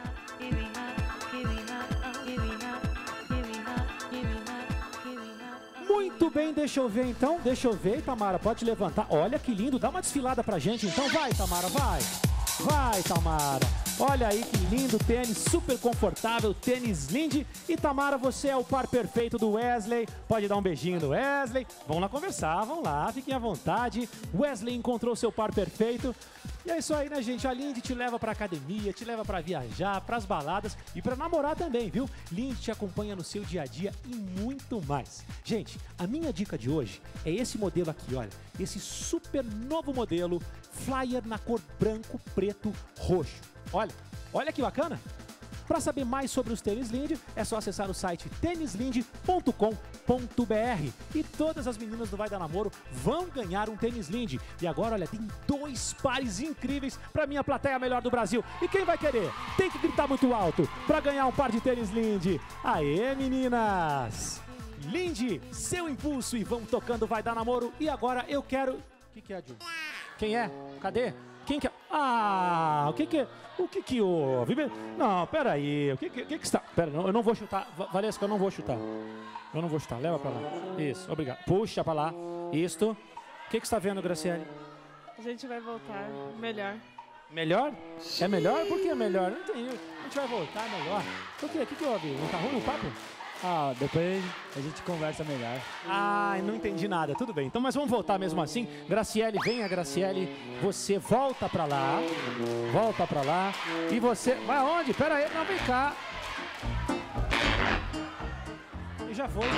Muito bem, deixa eu ver então, deixa eu ver, Tamara, pode levantar. Olha que lindo, dá uma desfilada pra gente então. Vai, Tamara, vai. Vai, Tamara. Olha aí que lindo tênis, super confortável, tênis Lindy. E Tamara, você é o par perfeito do Wesley. Pode dar um beijinho no Wesley. Vamos lá conversar, vamos lá, fiquem à vontade. Wesley encontrou seu par perfeito. E é isso aí, né, gente? A Lindy te leva pra academia, te leva pra viajar, pras baladas e pra namorar também, viu? Lindy te acompanha no seu dia a dia e muito mais. Gente, a minha dica de hoje é esse modelo aqui, olha. Esse super novo modelo Flyer na cor branco, preto, roxo. Olha, olha que bacana. Para saber mais sobre os tênis Lindy, é só acessar o site tênis lindy ponto com ponto b r. E todas as meninas do Vai Dar Namoro vão ganhar um tênis Lindy. E agora, olha, tem dois pares incríveis para minha plateia melhor do Brasil. E quem vai querer? Tem que gritar muito alto para ganhar um par de tênis Lindy. Aê, meninas! Lindy, seu impulso e vão tocando Vai Dar Namoro. E agora eu quero... O que, que é, Ju? Quem é? Cadê? Quem que é? Ah, o que que... O que que houve? Não, peraí. O que que, que que está... Pera, eu não vou chutar. Valesca, eu não vou chutar. Eu não vou chutar. Leva pra lá. Isso, obrigado. Puxa pra lá. Isto. O que que está vendo, Graciele? A gente vai voltar melhor. Melhor? É melhor? Por que é melhor? Não entendi. A gente vai voltar melhor. Por quê? O que que houve? Não tá ruim o papo? Ah, depois a gente conversa melhor. Ah, não entendi nada. Tudo bem. Então, mas vamos voltar mesmo assim. Graciele, venha, Graciele. Você volta pra lá. Volta pra lá. E você... Vai aonde? Pera aí. Não, vem cá. E já foi.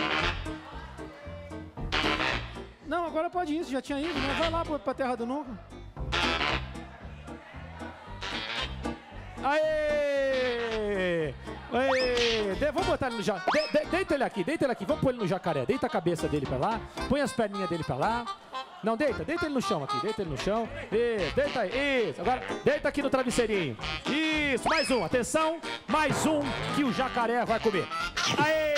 Não, agora pode ir. Você já tinha ido, né? Vai lá pra Terra do Nunca. Aê! Aê! De, vamos botar ele no jacaré. De, de, deita ele aqui, deita ele aqui. Vamos pôr ele no jacaré. Deita a cabeça dele pra lá. Põe as perninhas dele pra lá. Não, deita, deita ele no chão aqui. Deita ele no chão. Isso, deita aí. Isso. Agora, deita aqui no travesseirinho. Isso, mais um. Atenção. Mais um que o jacaré vai comer. Aê!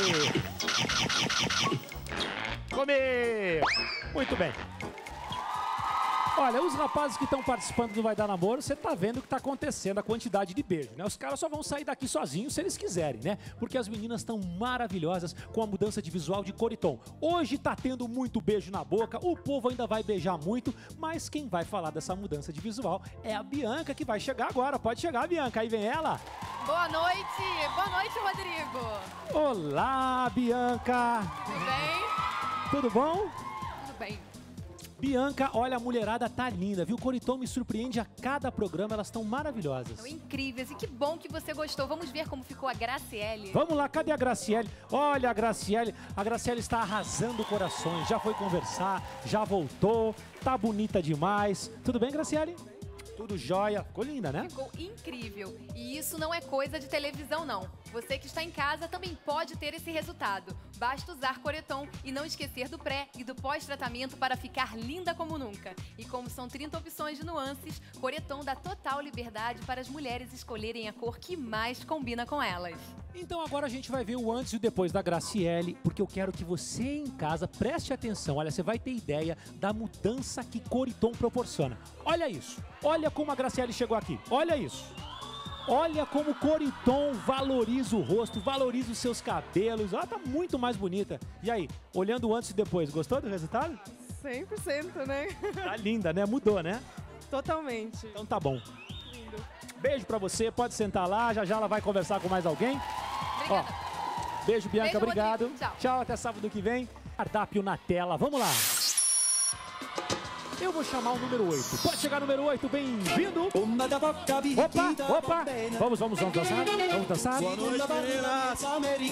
Comer! Muito bem. Olha, os rapazes que estão participando do Vai Dar Namoro, você tá vendo o que tá acontecendo, a quantidade de beijo, né? Os caras só vão sair daqui sozinhos se eles quiserem, né? Porque as meninas estão maravilhosas com a mudança de visual de cor e tom. Hoje tá tendo muito beijo na boca, o povo ainda vai beijar muito, mas quem vai falar dessa mudança de visual é a Bianca, que vai chegar agora. Pode chegar, Bianca, aí vem ela. Boa noite, boa noite, Rodrigo. Olá, Bianca. Tudo bem? Tudo bom? Tudo bem. Bianca, olha, a mulherada tá linda, viu? Coriton me surpreende a cada programa, elas estão maravilhosas. São incríveis e que bom que você gostou. Vamos ver como ficou a Graciele. Vamos lá, cadê a Graciele? Olha a Graciele, a Graciele está arrasando corações, já foi conversar, já voltou, tá bonita demais. Tudo bem, Graciele? Tudo jóia. Ficou linda, né? Ficou incrível. E isso não é coisa de televisão, não. Você que está em casa também pode ter esse resultado. Basta usar Coreton e não esquecer do pré e do pós-tratamento para ficar linda como nunca. E como são trinta opções de nuances, Coreton dá total liberdade para as mulheres escolherem a cor que mais combina com elas. Então agora a gente vai ver o antes e o depois da Graciele, porque eu quero que você em casa preste atenção. Olha, você vai ter ideia da mudança que Coriton proporciona. Olha isso. Olha como a Graciele chegou aqui. Olha isso. Olha como o Coriton valoriza o rosto, valoriza os seus cabelos. Ela tá muito mais bonita. E aí, olhando o antes e depois, gostou do resultado? cem por cento, né? Tá linda, né? Mudou, né? Totalmente. Então tá bom. Lindo. Beijo pra você, pode sentar lá, já já ela vai conversar com mais alguém. Obrigada. Ó, beijo, Bianca, Beijo, obrigado. Rodrigo. Tchau. Tchau, até sábado que vem. Cardápio na tela, vamos lá. Eu vou chamar o número oito. Pode chegar número oito, bem-vindo. Opa, opa. Vamos, vamos, vamos dançar. Vamos dançar. Boa noite, meninas.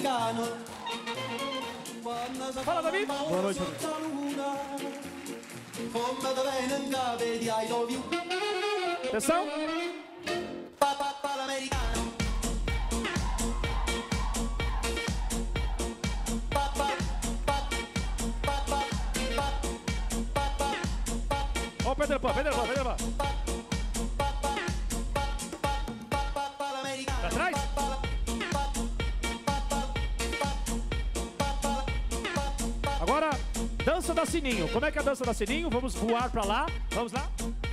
Fala, Davi. Boa noite, Atenção. Peter Pan, Peter Pan, Peter Pan. Pra trás? Agora, dança da Sininho. Como é que é a dança da Sininho? Vamos voar pra lá. Vamos lá.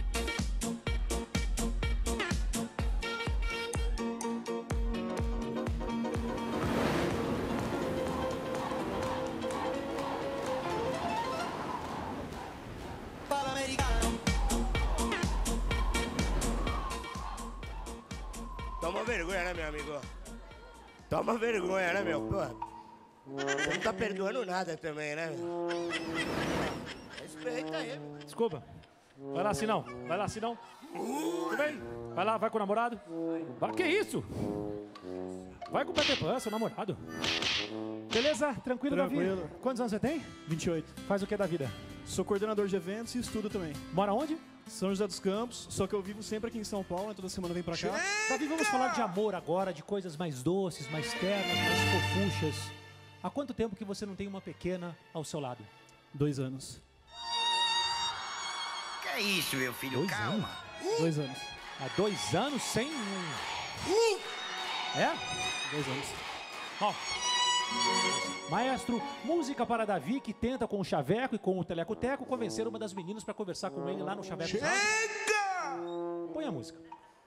Toma vergonha, né, meu amigo? Toma vergonha, né, meu? Pô, você não tá perdoando nada também, né, meu? Respeita aí, meu. Desculpa. Vai lá, Sinão. Vai lá, Sinão. Tudo bem? Vai lá, vai com o namorado. Vai. Que isso? Vai com o Peter Pan, seu namorado. Beleza? Tranquilo, Tranquilo. Davi? Quantos anos você tem? vinte e oito. Faz o que da vida? Sou coordenador de eventos e estudo também. Mora onde? São José dos Campos, só que eu vivo sempre aqui em São Paulo, né? Toda semana vem pra cá. Davi, vamos falar de amor agora, de coisas mais doces, mais ternas, mais fofuchas. Há quanto tempo que você não tem uma pequena ao seu lado? Dois anos. Que é isso, meu filho? Dois Calma. anos? Dois anos. Há dois anos sem um... É? Dois anos. Ó. Maestro, música para Davi, que tenta com o Chaveco e com o Teleco-Teco convencer uma das meninas para conversar com ele lá no Chaveco. Chega! Põe a música.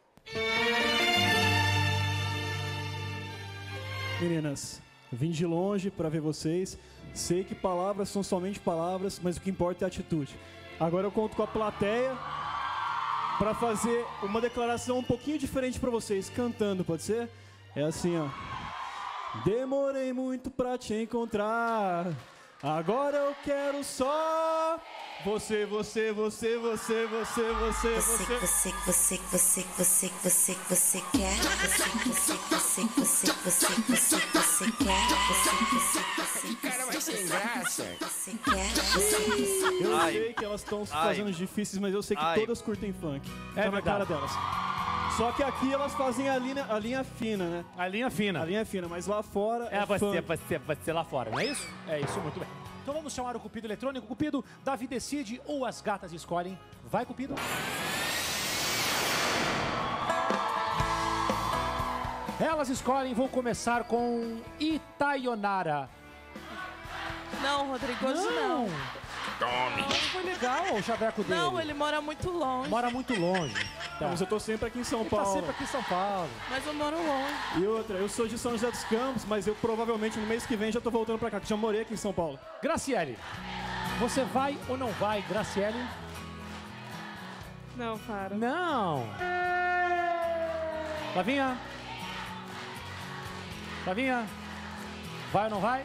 Meninas, vim de longe pra ver vocês. Sei que palavras são somente palavras, mas o que importa é a atitude. Agora eu conto com a plateia pra fazer uma declaração um pouquinho diferente pra vocês, cantando, pode ser? É assim, ó. Demorei muito pra te encontrar. Agora eu quero só você, você, você, você, você, você, você. Você, você, você, você, você, você, você quer. Você, você, você, você, você, você, você quer. Você, você, você, cara vai sem graça. Você quer. Você, Eu Ai. sei que elas estão se Ai. fazendo difíceis, mas eu sei que Ai. todas curtem funk. É Tá na verdade. cara delas. Só que aqui elas fazem a linha, a linha fina, né? A linha fina. A linha fina, mas lá fora é, É você, funk. você, você lá fora, não é isso? É isso, muito bem. Então vamos chamar o Cupido eletrônico. Cupido, Davi decide ou as gatas escolhem. Vai, Cupido. Elas escolhem, vou começar com Itayonara. Não, Rodrigo, hoje não. Tome. Foi legal o chaveco dele. Não, ele mora muito longe. Mora muito longe. Tá. Mas eu tô sempre aqui em São Ele Paulo. tá sempre aqui em São Paulo. Mas eu moro longe. E outra, eu sou de São José dos Campos, mas eu provavelmente no mês que vem já tô voltando pra cá, que já morei aqui em São Paulo. Graciele, você vai ou não vai, Graciele? Não, para. Não. Flavinha? Flavinha? Vai ou não vai?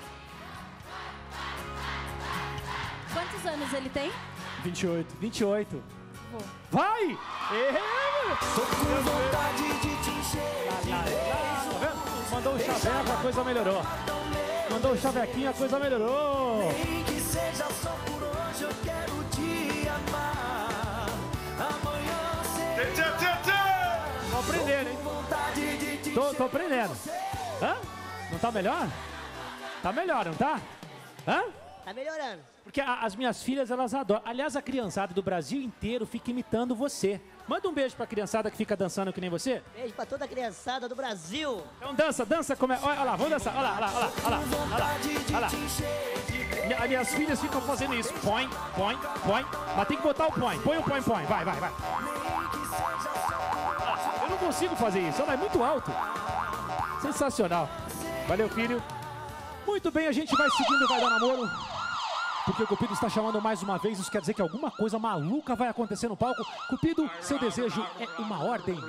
Quantos anos ele tem? vinte e oito. vinte e oito. Vou. Vai! Tô com vontade de te encher. Tá vendo? Mandou um chaveco, a coisa melhorou. Mandou um chavequinho, a coisa melhorou. Nem que seja só por hoje, eu quero te amar. Amanhã será. Tô aprendendo, hein? Vontade de te Tô, tô aprendendo. Hã? Não tá melhor? Tá melhor, não tá? Hã? Tá melhorando. Porque a- as minhas filhas, elas adoram. Aliás, a criançada do Brasil inteiro fica imitando você. Manda um beijo pra criançada que fica dançando que nem você. Beijo pra toda a criançada do Brasil. Então dança, dança como é. Olha, olha lá, vamos dançar. Olha lá, olha lá, olha lá, olha lá, olha lá, olha lá. Minha- As minhas filhas ficam fazendo isso. Põe, põe, põe. Mas tem que botar o põe. Põe o põe, põe. Vai, vai, vai. Eu não consigo fazer isso. Olha, é muito alto. Sensacional. Valeu, filho. Muito bem, a gente vai seguindo o Vai Dar Namoro. Porque o Cupido está chamando mais uma vez, isso quer dizer que alguma coisa maluca vai acontecer no palco. Cupido, seu desejo é uma ordem.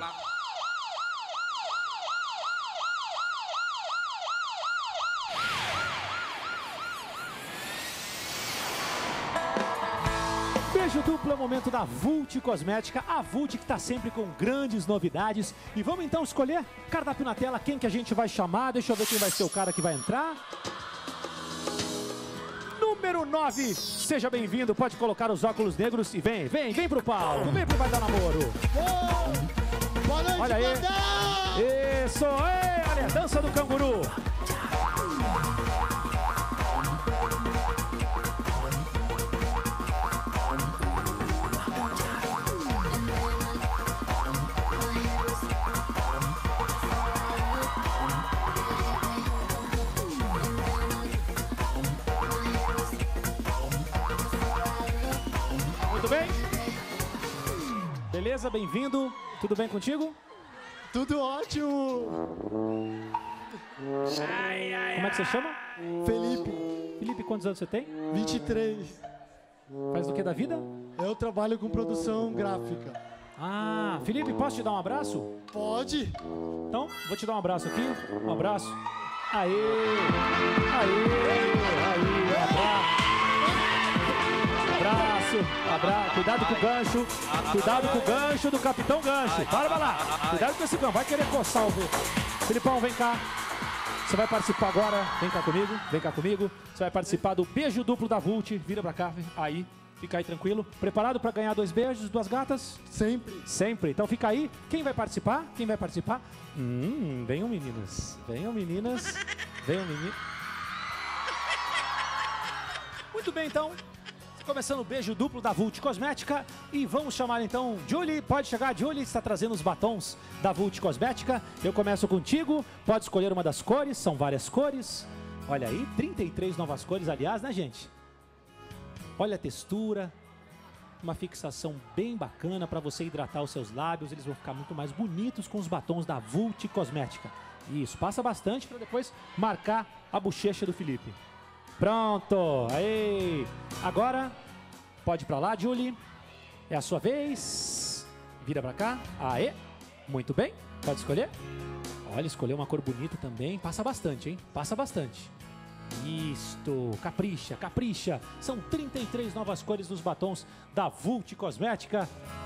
Beijo duplo é o momento da Vult Cosmética, a Vult que está sempre com grandes novidades. E vamos então escolher, cardápio na tela, quem que a gente vai chamar. Deixa eu ver quem vai ser o cara que vai entrar. Número nove, seja bem-vindo, pode colocar os óculos negros e vem, vem, vem pro palco, vem pro Vai Dar Namoro. Boa noite, Olha aí. Mandela! Isso, ei, olha, dança do canguru. bem? Beleza, bem-vindo. Tudo bem contigo? Tudo ótimo. Como é que você chama? Felipe. Felipe, quantos anos você tem? vinte e três. Faz o que da vida? Eu trabalho com produção gráfica. Ah, Felipe, posso te dar um abraço? Pode. Então, vou te dar um abraço aqui. Um abraço. Aê! Aê! Aê! Abraço! Abraço! Abraço! Cuidado com o gancho! Cuidado com o gancho do Capitão Gancho! Para lá! Cuidado com esse gancho! Vai querer coçar o... Filipão, vem cá! Você vai participar agora. Vem cá comigo. Vem cá comigo. Você vai participar do beijo duplo da Vult. Vira pra cá. Aí. Fica aí tranquilo. Preparado pra ganhar dois beijos, duas gatas? Sempre. Sempre. Então fica aí. Quem vai participar? Quem vai participar? Hum, venham meninas. Venham meninas. Venham meninas. Muito bem, então. Começando o beijo duplo da Vult Cosmética. E vamos chamar então Julie. Pode chegar, Julie. Está trazendo os batons da Vult Cosmética. Eu começo contigo. Pode escolher uma das cores. São várias cores. Olha aí, trinta e três novas cores, aliás, né, gente? Olha a textura. Uma fixação bem bacana para você hidratar os seus lábios. Eles vão ficar muito mais bonitos com os batons da Vult Cosmética. Isso, passa bastante para depois marcar a bochecha do Felipe. Pronto, aí. Agora, pode ir pra lá, Julie. É a sua vez. Vira pra cá. Aê, muito bem. Pode escolher. Olha, escolheu uma cor bonita também. Passa bastante, hein? Passa bastante. Isto, capricha, capricha. São trinta e três novas cores dos batons da Vult Cosmética.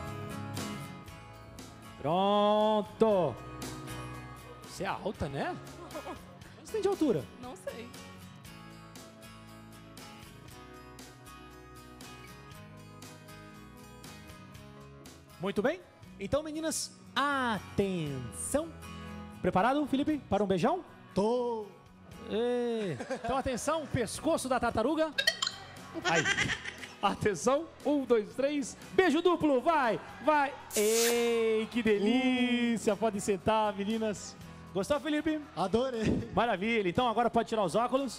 Pronto. Você é alta, né? Quanto você tem de altura? Não sei. Muito bem. Então, meninas, atenção. Preparado, Felipe, para um beijão? Tô. E... Então, atenção, pescoço da tartaruga. Aí. Atenção, um, dois, três. Beijo duplo, vai, vai. Ei, que delícia. Uh. Podem sentar, meninas. Gostou, Felipe? Adorei. Maravilha. Então, agora pode tirar os óculos.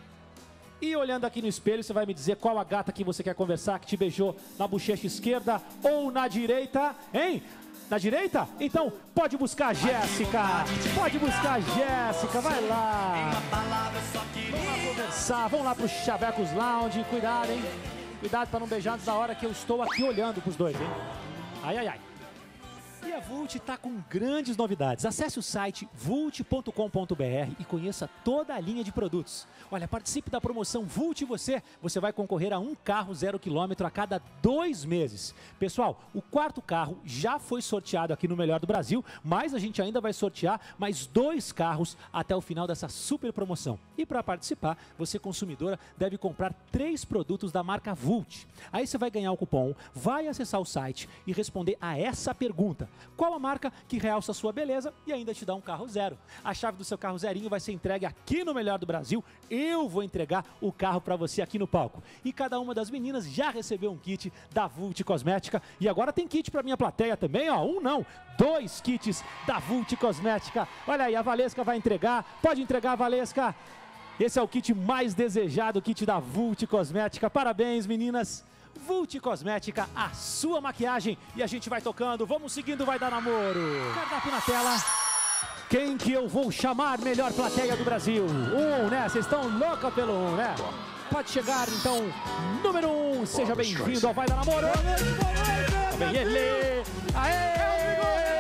E olhando aqui no espelho, você vai me dizer qual a gata que você quer conversar, que te beijou na bochecha esquerda ou na direita, hein? Na direita? Então, pode buscar a Jéssica. Pode buscar a Jéssica, vai lá. Vamos lá conversar, vamos lá pro Chavecos Lounge. Cuidado, hein? Cuidado para não beijar antes da hora que eu estou aqui olhando pros dois, hein? Ai, ai, ai. E a Vult está com grandes novidades. Acesse o site vult ponto com ponto br e conheça toda a linha de produtos. Olha, participe da promoção Vult e Você. Você vai concorrer a um carro zero quilômetro a cada dois meses. Pessoal, o quarto carro já foi sorteado aqui no Melhor do Brasil, mas a gente ainda vai sortear mais dois carros até o final dessa super promoção. E para participar, você consumidora deve comprar três produtos da marca Vult. Aí você vai ganhar o cupom, vai acessar o site e responder a essa pergunta. Qual a marca que realça a sua beleza e ainda te dá um carro zero? A chave do seu carro zerinho vai ser entregue aqui no Melhor do Brasil. Eu vou entregar o carro para você aqui no palco. E cada uma das meninas já recebeu um kit da Vult Cosmética. E agora tem kit para minha plateia também, ó. Um não, dois kits da Vult Cosmética. Olha aí, a Valesca vai entregar. Pode entregar, Valesca. Esse é o kit mais desejado, o kit da Vult Cosmética. Parabéns, meninas. Vult Cosmética, a sua maquiagem. E a gente vai tocando, vamos seguindo, vai dar namoro. Cardápio na tela. Quem que eu vou chamar melhor plateia do Brasil? Um, né? Vocês estão louca pelo um, né? Pode chegar, então, número um. Seja bem-vindo ao Vai Dar Namoro. Boa noite, boa noite. Vem ele. Aê!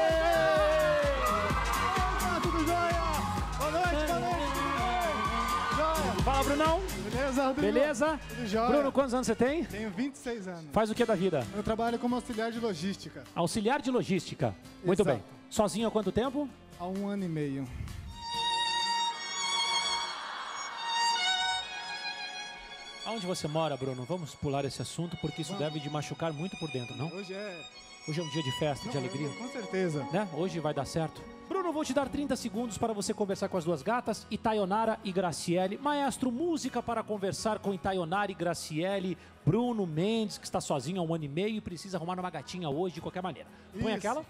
Tudo jóia? Boa noite, boa noite. Jóia. Fala, Brunão. Beleza, Rodrigo? Beleza? Tudo jóia. Bruno, quantos anos você tem? Tenho vinte e seis anos. Faz o que da vida? Eu trabalho como auxiliar de logística. Auxiliar de logística. Muito Exato. bem. Sozinho há quanto tempo? Há um ano e meio. Aonde você mora, Bruno? Vamos pular esse assunto, porque isso deve te machucar muito por dentro, não? Hoje é... Hoje é um dia de festa, Não, de alegria. Com certeza. Né? Hoje vai dar certo. Bruno, vou te dar trinta segundos para você conversar com as duas gatas, Itayonara e Graciele. Maestro, música para conversar com Itayonara e Graciele. Bruno Mendes, que está sozinho há um ano e meio e precisa arrumar uma gatinha hoje de qualquer maneira. Põe Isso. aquela.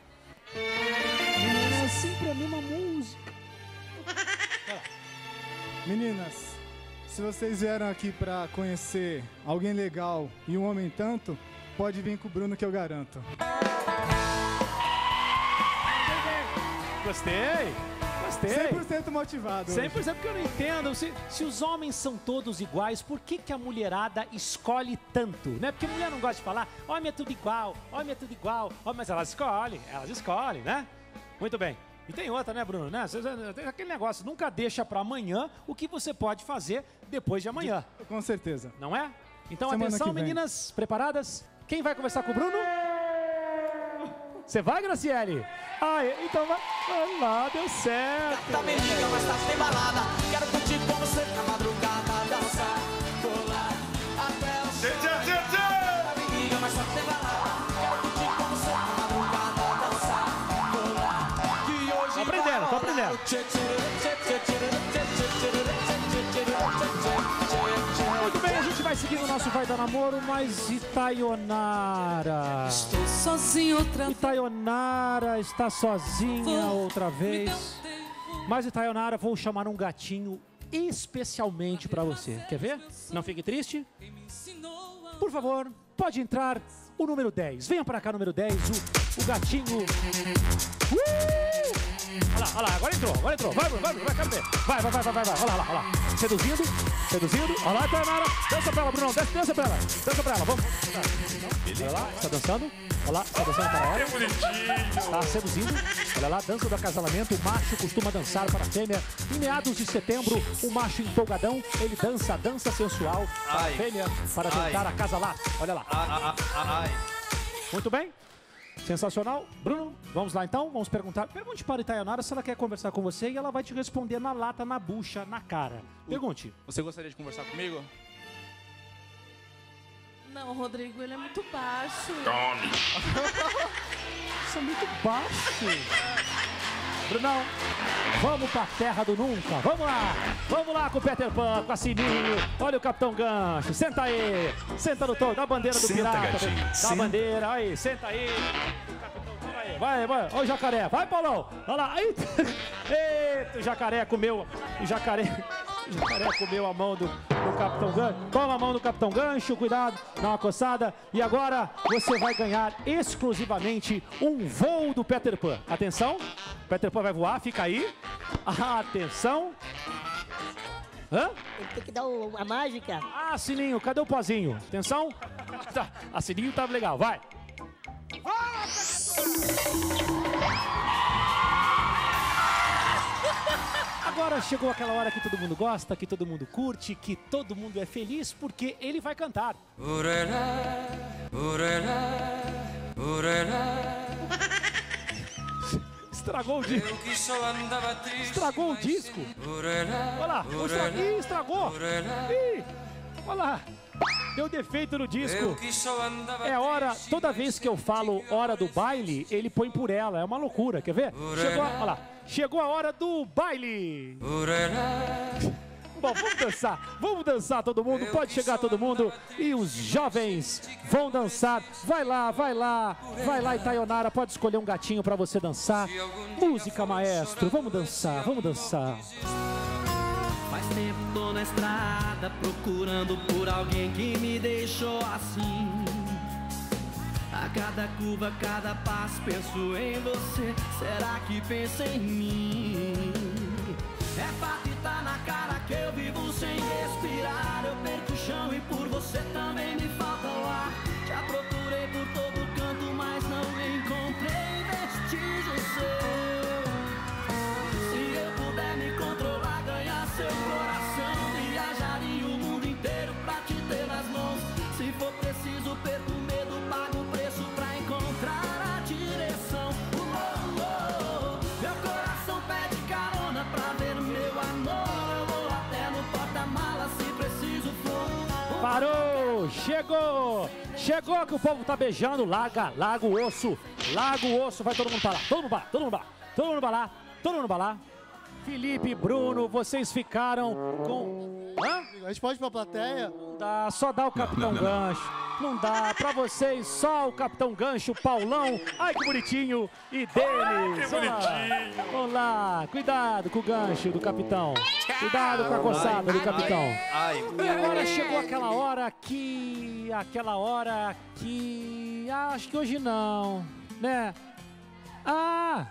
É sempre a mesma música. Meninas, se vocês vieram aqui para conhecer alguém legal e um homem tanto, Pode vir com o Bruno que eu garanto. Gostei. Gostei. cem por cento motivado. cem por cento porque eu não entendo. Se, se os homens são todos iguais, por que, que a mulherada escolhe tanto? Né? Porque a mulher não gosta de falar, homem é tudo igual, homem é tudo igual. Oh, mas elas escolhem, elas escolhem, né? Muito bem. E tem outra, né, Bruno? Né? Tem aquele negócio, nunca deixa pra amanhã o que você pode fazer depois de amanhã. Com certeza. Não é? Então, Semana atenção, que vem. meninas, preparadas? Quem vai conversar com o Bruno? Você vai, Graciele? Ah, então vai. Vai lá, deu certo. Tá me liga, mas tá sem balada. Quero curtir com você na madrugada, dançar, colar até o chão. Tá me liga, mas tá sem balada. Quero curtir com você na madrugada, dançar, colar. Que hoje Tô aprendendo, tô aprendendo. Muito bem, a gente vai seguindo o nosso Vai Dar Namoro, mas Itaionara? Estou sozinho outra vez. Itaionara está sozinha outra vez. Mas Itaionara, vou chamar um gatinho especialmente pra você. Quer ver? Não fique triste. Por favor, pode entrar o número dez. Venha pra cá, número dez, o, o gatinho. Uh! Olha lá, olha lá, agora entrou, agora entrou. Vai, vai, vai, vai, quero ver. Vai, vai, vai, vai, vai, vai. Olha lá, olha lá. Seduzindo, seduzindo. Olha lá, Itaionara. Dança pra ela, Bruno. Dança, dança pra ela. Dança pra ela, vamos. Olha lá, está dançando. Olha lá, está dançando para ela. Que bonitinho. Está seduzindo. Olha lá, dança do acasalamento. O macho costuma dançar para a fêmea. Em meados de setembro, o macho empolgadão, ele dança, dança sensual para a Ai. fêmea, para tentar Ai. acasalar. Olha lá. Ah, ah, ah, ai. Muito bem. Sensacional. Bruno, vamos lá então, vamos perguntar. Pergunte para a Itaionara se ela quer conversar com você e ela vai te responder na lata, na bucha, na cara. Pergunte. Você gostaria de conversar comigo? Não, Rodrigo, ele é muito baixo. Isso é muito baixo. Brunão, vamos pra terra do nunca. Vamos lá. Vamos lá com o Peter Pan, com a Sininho. Olha o Capitão Gancho. Senta aí. Senta no topo. Dá a bandeira do Senta, pirata. gatinho, Dá a senta. bandeira. Aí, senta aí. Capitão, toma aí. Vai, vai. Olha o jacaré. Vai, Paulão. Olha lá. Eita, Eita o jacaré comeu. O jacaré... O jacaré comeu a mão do, do Capitão Gancho. Toma a mão do Capitão Gancho, cuidado, dá uma coçada. E agora você vai ganhar exclusivamente um voo do Peter Pan. Atenção, Peter Pan vai voar, fica aí. Atenção. Hã? Ele tem que dar o- a mágica. Ah, Sininho, cadê o pozinho? Atenção. Tá, a Sininho tá legal, vai. Agora chegou aquela hora que todo mundo gosta, que todo mundo curte, que todo mundo é feliz, porque ele vai cantar. Urará, urará, urará. Estragou o disco. Estragou o disco. Olha lá, o estra... Ih, estragou. Ih, olha lá. Deu defeito no disco. É hora, toda vez que eu falo hora do baile, ele põe por ela. É uma loucura, quer ver? Chegou, a- olha lá. Chegou a hora do baile. Bom, vamos dançar. Vamos dançar todo mundo. Pode chegar todo mundo. E os jovens vão dançar. Vai lá, vai lá. Vai lá, Itaionara. Pode escolher um gatinho pra você dançar. Música, maestro. Vamos dançar, vamos dançar. Faz tempo tô na estrada procurando por alguém que me deixou assim. A cada curva, a cada passo penso em você. Será que pensa em mim? É fato e tá na cara que eu vivo sem respirar. Eu perco o chão e por você também me falta o ar. Já procurei por todo canto, mas não encontrei vestígio seu. Se eu puder me controlar, ganhar seu coração, viajaria o mundo inteiro pra te ter nas mãos. Se for preciso, perco o medo, pago o preço pra encontrar a direção. Uou, uou, meu coração pede carona pra ver o meu amor. Eu vou até no porta-mala se preciso for. Parou! Chegou! Chegou que o povo tá beijando. Larga, larga o osso. Larga o osso. Vai todo mundo pra lá. Todo mundo pra lá. Todo mundo pra lá. Todo mundo pra lá. Todo mundo pra lá. Felipe e Bruno, vocês ficaram com... Hã? A gente pode ir pra plateia? Dá, só dá o Capitão não, não, não. Gancho. Não dá. Pra vocês, só o Capitão Gancho, Paulão. Ai, que bonitinho. E Denis. Que bonitinho. Vamos lá. Cuidado com o gancho do Capitão. Cuidado com a coçada do Capitão. E agora chegou aquela hora que... Aquela hora que... Ah, acho que hoje não. Né? Ah...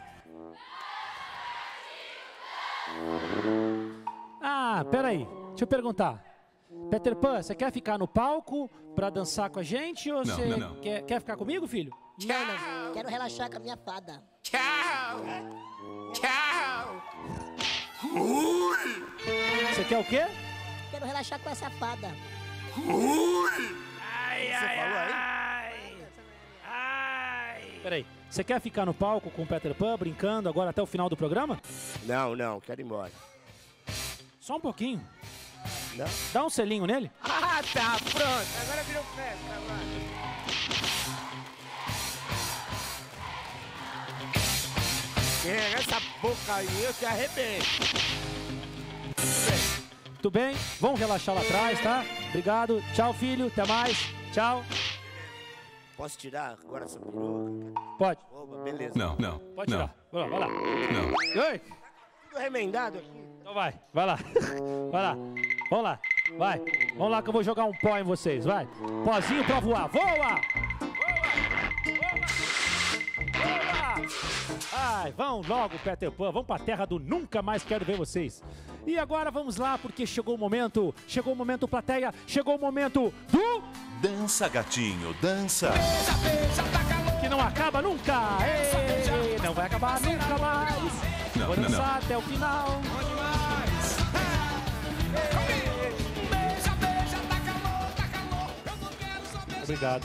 Ah, peraí. Deixa eu perguntar. Peter Pan, você quer ficar no palco pra dançar com a gente ou Não, você não, não. Quer, quer ficar comigo, filho? Não, não. Quero relaxar com a minha fada. Tchau. Tchau. Você quer o quê? Quero relaxar com essa fada. Ai, Você ai, falou aí? ai. Ai. Peraí. Você quer ficar no palco com o Peter Pan brincando agora até o final do programa? Não, não, quero ir embora. Só um pouquinho. Não? Dá um selinho nele. Ah, tá, pronto. Agora virou festa, mano. É, essa boca aí eu te arrebento. Tudo bem? Vamos relaxar lá atrás, tá? Obrigado. Tchau, filho. Até mais. Tchau. Posso tirar agora essa peruca? Pode. Oba, beleza. Não, não. Pode não. tirar. Vai lá, vai lá. Não. Oi. Tudo remendado aqui. Então vai, vai lá. Vai lá. Vamos lá. Vai. Vamos lá que eu vou jogar um pó em vocês, vai. Pozinho pra voar. Voa! Voa! Voa! Ai, vão logo, Peter Pan. Vamos pra terra do nunca mais quero ver vocês. E agora vamos lá, porque chegou o momento. Chegou o momento, plateia. Chegou o momento do... Dança, gatinho, dança. Que não acaba nunca. Ei, não vai acabar nunca mais. Não, Vou não, dançar não. até o final. Obrigado.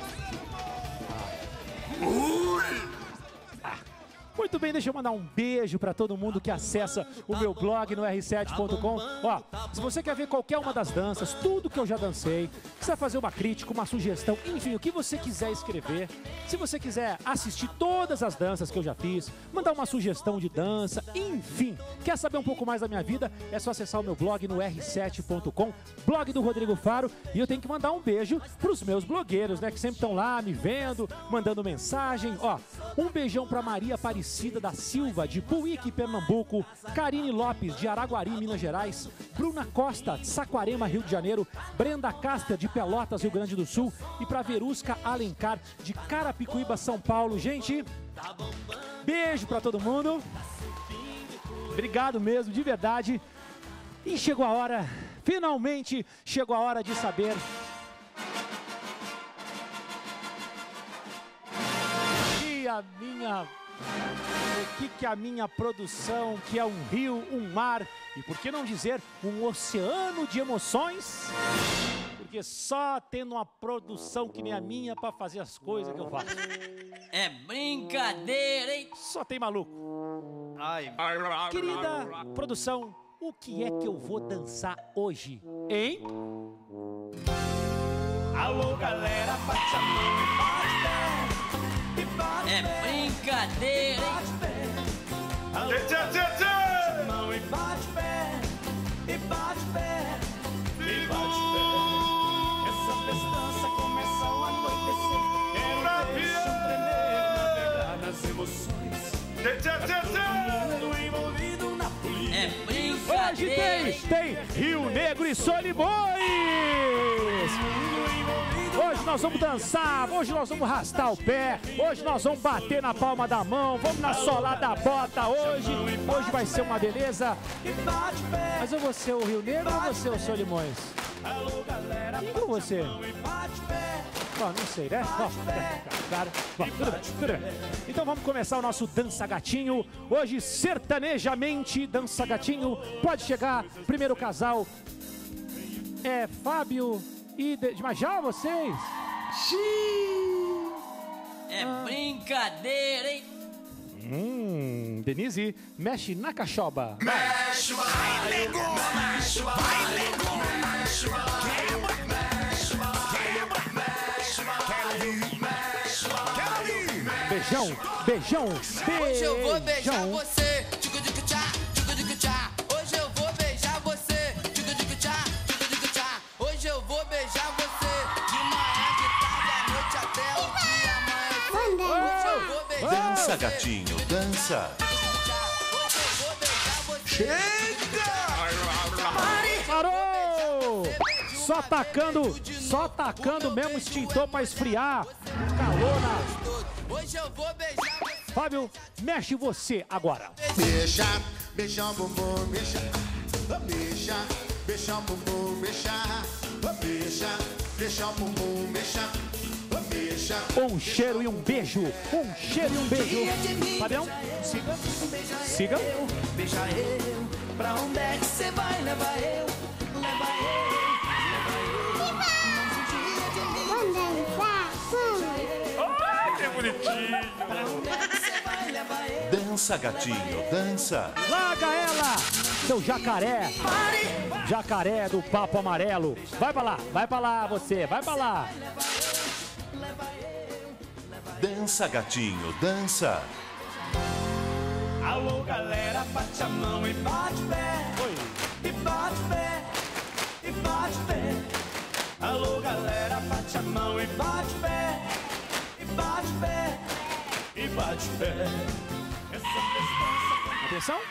Ah, muito bem, deixa eu mandar um beijo pra todo mundo que acessa o meu blog no R sete ponto com. Ó, se você quer ver qualquer uma das danças, tudo que eu já dancei, quiser fazer uma crítica, uma sugestão, enfim, o que você quiser escrever, se você quiser assistir todas as danças que eu já fiz, mandar uma sugestão de dança, enfim, quer saber um pouco mais da minha vida, é só acessar o meu blog no R sete ponto com, blog do Rodrigo Faro, e eu tenho que mandar um beijo pros meus blogueiros, né, que sempre estão lá me vendo, mandando mensagem. Ó, um beijão pra Maria Aparecida da Silva, de Buíque, Pernambuco, Karine Lopes, de Araguari, Minas Gerais, Bruna Costa, de Saquarema, Rio de Janeiro, Brenda Caster, de Pelotas, Rio Grande do Sul, e pra Verusca Alencar, de Carapicuíba, São Paulo. Gente, beijo pra todo mundo. Obrigado mesmo, de verdade. E chegou a hora, finalmente chegou a hora de saber e a minha o que que a minha produção, que é um rio, um mar e por que não dizer um oceano de emoções, porque só tendo uma produção que nem a minha pra fazer as coisas que eu faço. É brincadeira, hein? Só tem maluco. Ai. Querida produção, o que é que eu vou dançar hoje, hein? Alô, galera, bate a mão e bate pé. E bate É pé. brincadeira, hein? Bate pé. Alô, galera, bate a mão e bate pé. E bate pé. E bate pé. Essa festança começa ao anoitecer. Quero ver o chão tremer, navegar nas emoções. Todo mundo envolvido na polícia. É Hoje brincadeira. tem, tem Rio Negro e Solimões! Hoje nós vamos dançar, hoje nós vamos arrastar o pé, hoje nós vamos bater na palma da mão, vamos na solada da bota hoje, hoje vai ser uma beleza. Mas eu vou ser o Rio Negro ou você o Solimões? Quem é você? Bom, não sei, né? Bom, cara, bom, tudo bem, tudo bem. Então vamos começar o nosso Dança Gatinho. Hoje, sertanejamente, Dança Gatinho. Pode chegar, primeiro casal é Fábio e... De... Mas já vocês? É brincadeira, hein? Hum, Denise, mexe na cachoba. Mexe, vai, legou, mexe, vai, legou, mexe, quebra, mexe, quebra, mexe, quero mexe, quero Beijão, beijão, beijão. Hoje eu vou beijar você, tchucu tchucu tchá, tchucu tchucu tchá. Hoje eu vou beijar você, tchucu tchucu tchá, tchucu tchucu tchá. Hoje eu vou beijar você, de Maia que Dança, gatinho, dança. Chega! Parou! Só tacando, só tacando mesmo extintor pra esfriar. Calor na... Hoje eu vou beijar você. Fábio, mexe você agora. Beija, beija o bumbum, beija. Beija, beija o bumbum, beija. Beija, beija o bumbum, beija. Beija. Um cheiro e um beijo. Um cheiro e um beijo. Fabião, siga. Siga. Beija eu. Pra onde é que você vai? Leva eu. Leva eu. Que bonitinho. Dança, gatinho, dança. Larga ela, seu jacaré. Jacaré do papo amarelo. Vai pra lá, vai pra lá você, vai pra lá. Dança, gatinho, dança. Alô, galera, bate a mão e bate pé. E bate pé. E bate pé. Alô, galera, bate a mão e bate pé. E bate pé. E bate pé. Essa festança. Atenção.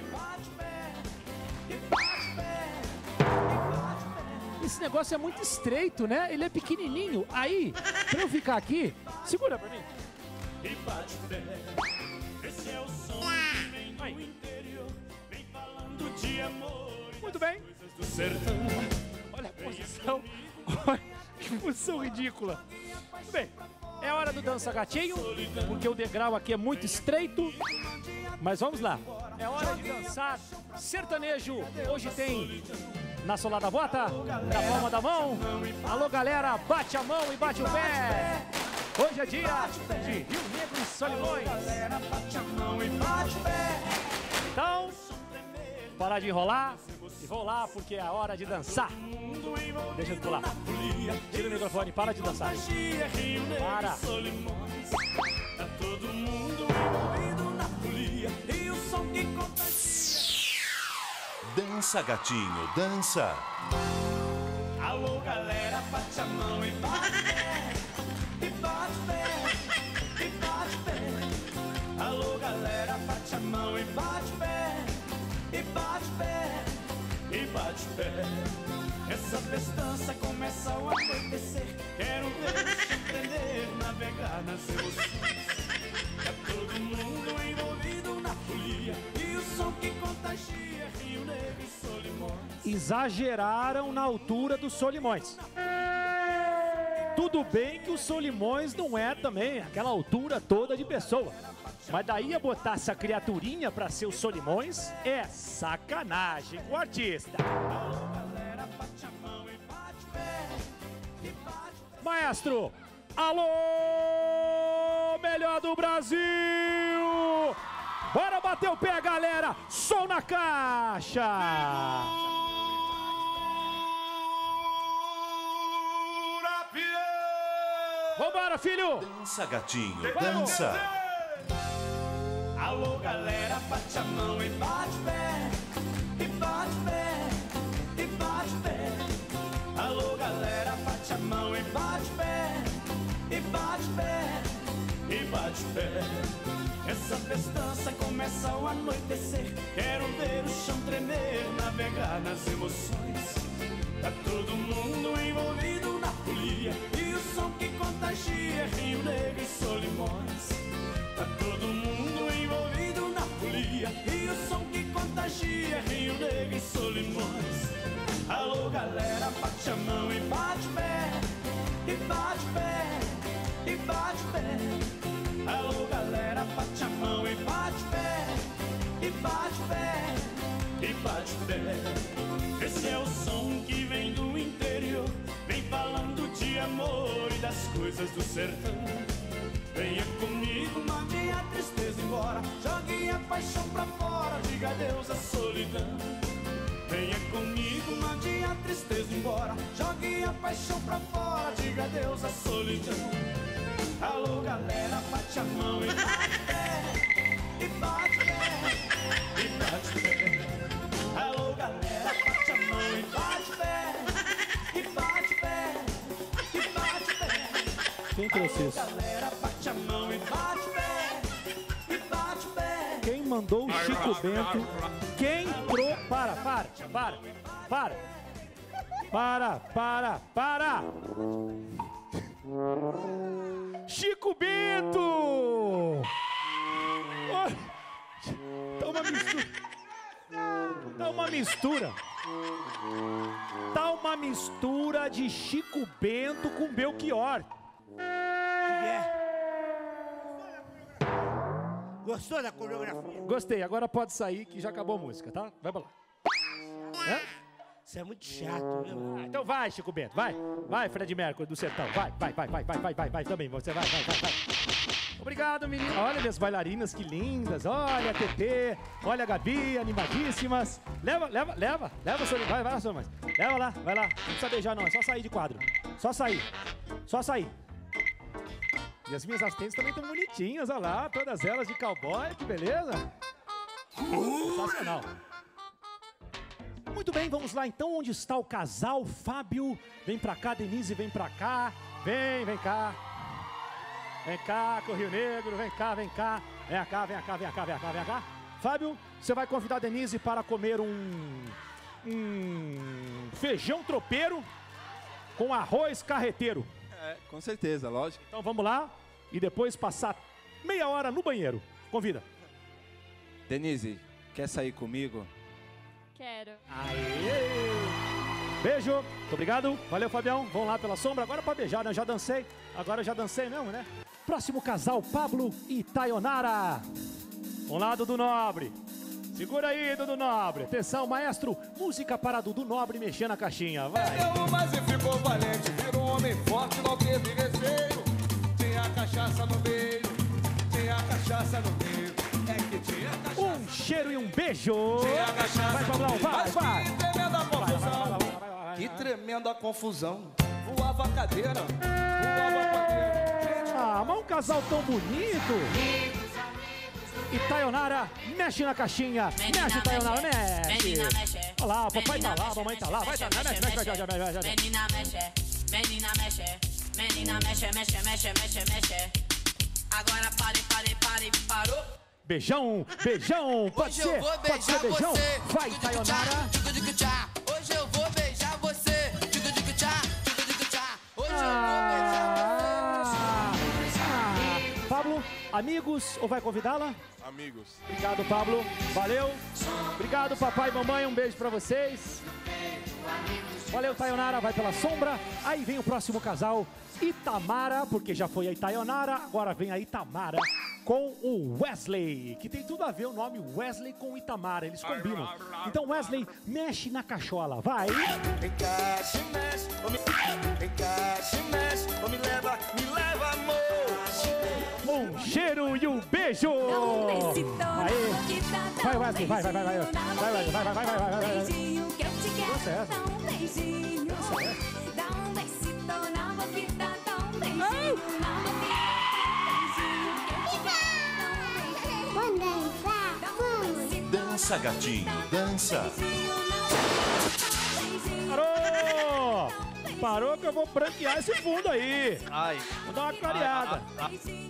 Esse negócio é muito estreito, né? Ele é pequenininho. Aí, pra eu ficar aqui, segura pra mim. E bate pé. Esse é o som que vem do interior. Vem falando de amor. Muito bem. Do sertão. Olha a posição. Olha que posição ridícula. Muito bem. É hora do dança gatinho, porque o degrau aqui é muito estreito. Mas vamos lá. É hora de dançar sertanejo. Hoje tem na solada bota, na palma da mão. Alô, galera, bate a mão e bate o pé. Hoje é dia de Rio Negro e Solimões. Então, parar de enrolar e vou lá porque é a hora de dançar. Deixa eu pular. Tira o microfone, para de dançar. Para. Tá todo mundo envolvido na folia e o som que contagia. Dança, gatinho, dança. Alô, galera, bate a mão e bate pé. E bate pé. E bate pé. Alô, galera, bate a mão e bate pé. E bate pé. E bate pé. Essa festança começa ao anoitecer. Quero ver o chão tremer, navegar nas emoções. É todo mundo envolvido na folia e o som que contagia Rio Negro e Solimões. Exageraram na altura dos Solimões. Tudo bem que o Solimões não é também aquela altura toda de pessoa. Mas daí a botar essa criaturinha pra ser o Solimões é sacanagem com o artista. Maestro, alô, melhor do Brasil! Bora bater o pé, galera! Som na caixa! Vambora, filho! Dança, gatinho, dança. Alô, galera, bate a mão e bate pé. E bate pé. E bate pé. Alô, galera, bate a mão e bate pé. E bate pé. E bate pé. Essa festança começa ao anoitecer. Quero ver o chão tremer, navegar nas emoções. Tá todo mundo envolvido na folia e o som que contagia Rio Negro e Solimões. Tá todo mundo envolvido na folia e o som que contagia Rio Negro e Solimões. Alô, galera, bate a mão e bate pé. E bate pé. E bate pé. Alô, galera, bate a mão e bate pé. E bate pé. E bate pé. Esse é o som que vem do interior. Vem falando de amor e das coisas do sertão. Venha comigo, mande a tristeza embora. Jogue a paixão pra fora, diga adeus à solidão. Venha comigo, mande a tristeza embora. Jogue a paixão pra fora, diga adeus à solidão. Alô, galera, bate a mão e bate pé. E bate pé. E bate pé. Alô, galera, bate a mão e bate pé. E bate pé. E bate pé. Quem trouxe isso? Galera, bate a mão e bate pé. mandou o Chico Bento. Quem pro... Para, para, para, para. Para, para, para. Chico Bento! Oh, tá uma mistura. Tá uma mistura. Tá uma mistura de Chico Bento com Belchior. Gostou da coreografia? Gostei, agora pode sair que já acabou a música, tá? Vai pra lá. É? Você é muito chato, viu? Ah, então vai, Chico Bento, vai. Vai, Fred Mercury do Sertão. Vai, vai, vai, vai, vai, vai, vai, vai também. Você vai, vai, vai, vai. Obrigado, menino. Olha minhas bailarinas, que lindas. Olha a T T, olha a Gabi, animadíssimas. Leva, leva, leva. Leva, senhor. Vai, vai, senhor. Leva lá, vai lá. Não precisa beijar, não. É só sair de quadro. Só sair. Só sair. E as minhas assistentes também estão bonitinhas, olha lá. Todas elas de cowboy, que beleza. Sensacional. Muito bem, vamos lá então. Onde está o casal? Fábio, vem pra cá. Denise, vem pra cá. Vem, vem cá. Vem cá, com o Rio Negro. Vem cá, vem cá. Vem cá, vem cá, vem cá, vem cá, vem cá. Fábio, você vai convidar a Denise para comer um, um feijão tropeiro com arroz carreteiro. É, com certeza, lógico. Então vamos lá e depois passar meia hora no banheiro. Convida. Denise, quer sair comigo? Quero. Aê! Beijo, muito obrigado. Valeu, Fabião. Vamos lá pela sombra. Agora pra beijar, né? Eu já dancei. Agora eu já dancei mesmo, né? Próximo casal, Pablo e Tayonara. Vamos lá, Dudu Nobre. Segura aí, Dudu Nobre. Atenção, maestro. Música para Dudu Nobre mexer na caixinha. Vai. Ganhou mais e ficou valente. Virou um homem forte, não teve receio. Tinha cachaça no meio. Tinha cachaça no meio. É que tinha cachaça. Um cheiro e um beijo. Vai, Pablão, vai, vai. Que tremenda confusão. Que tremenda confusão. Voava a cadeira. Voava a cadeira. Ah, mas um casal tão bonito. E Tayonara, mexe na caixinha. Mexe, Tayonara, mexe. Olha lá, o papai tá lá, a mamãe tá lá. Vai, tá, mexe, mexe, mexe, mexe, mexe, mexe. Menina mexe, menina mexe, menina mexe, mexe, mexe, mexe, mexe. Agora pare, pare, pare, parou. Beijão, beijão, pode ser, pode ser beijão. Vai, Tayonara. Hoje eu vou beijar você. Hoje eu vou beijar você. Pablo, amigos, ou vai convidá-la? Amigos. Obrigado, Pablo. Valeu. Obrigado, papai e mamãe. Um beijo pra vocês. Valeu, Tayonara. Vai pela sombra. Aí vem o próximo casal, Itamara, porque já foi a Tayonara. Agora vem a Itamara com o Wesley, que tem tudo a ver o nome Wesley com Itamara. Eles combinam. Então, Wesley, mexe na cachola. Vai. Encaixe, mexe, ou me... Encaixe, mexe, ou me leva, me leva, amor. Um cheiro e um beijo! Aí. Vai, Wesley, vai, vai, vai, vai. Vai, Wesley, vai, vai, vai, vai, vai, vai, vai. Beijinho que eu te quero, Nossa, é essa? dá um beijinho. Dá um besito na boquita, dá um beijinho na boquita. Dança, gatinho, dança. Parou! Parou que eu vou branquear esse fundo aí. Ai. Vou dar uma clareada. Ah, ah,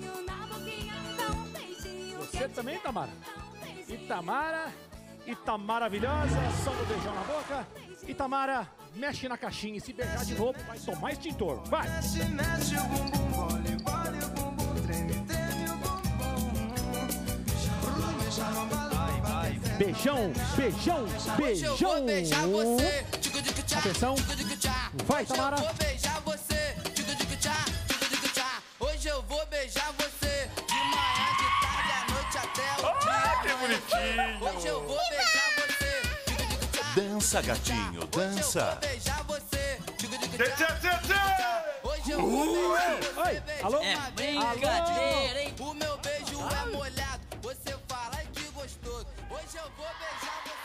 Você também, Itamara? Itamara, Itamara maravilhosa, só no beijão na boca. Itamara, mexe na caixinha e se beijar de novo, vai tomar extintor. Vai! Mexe, mexe o bumbum, vole, vole o bumbum, treme, treme o bumbum. Beijão, beijão, beijão. Hoje eu vou beijar você. Atenção. Vai, Tamara. Hoje eu vou beijar você. Hoje eu vou beijar você. De manhã, de tarde, à noite até o dia. Ah, que bonitinho. Hoje eu vou beijar você. Dança, gatinho, dança. Beijar você. Hoje eu Uh, vou beijar você. oi, alô? É brincadeira, hein? O meu beijo é molhado. Você fala que gostoso. Hoje eu vou beijar você.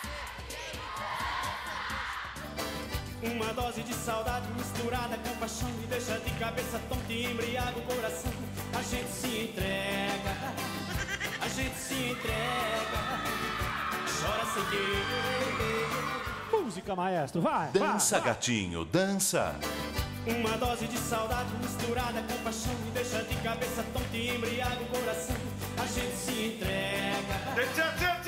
Uma dose de saudade misturada com paixão me deixa de cabeça tonta e embriaga o coração. A gente se entrega, a gente se entrega, chora sem querer. Música, maestro, vai, Dança, vai, gatinho, dança. Uma dose de saudade misturada com paixão me deixa de cabeça tonta e embriaga o coração. A gente se entrega.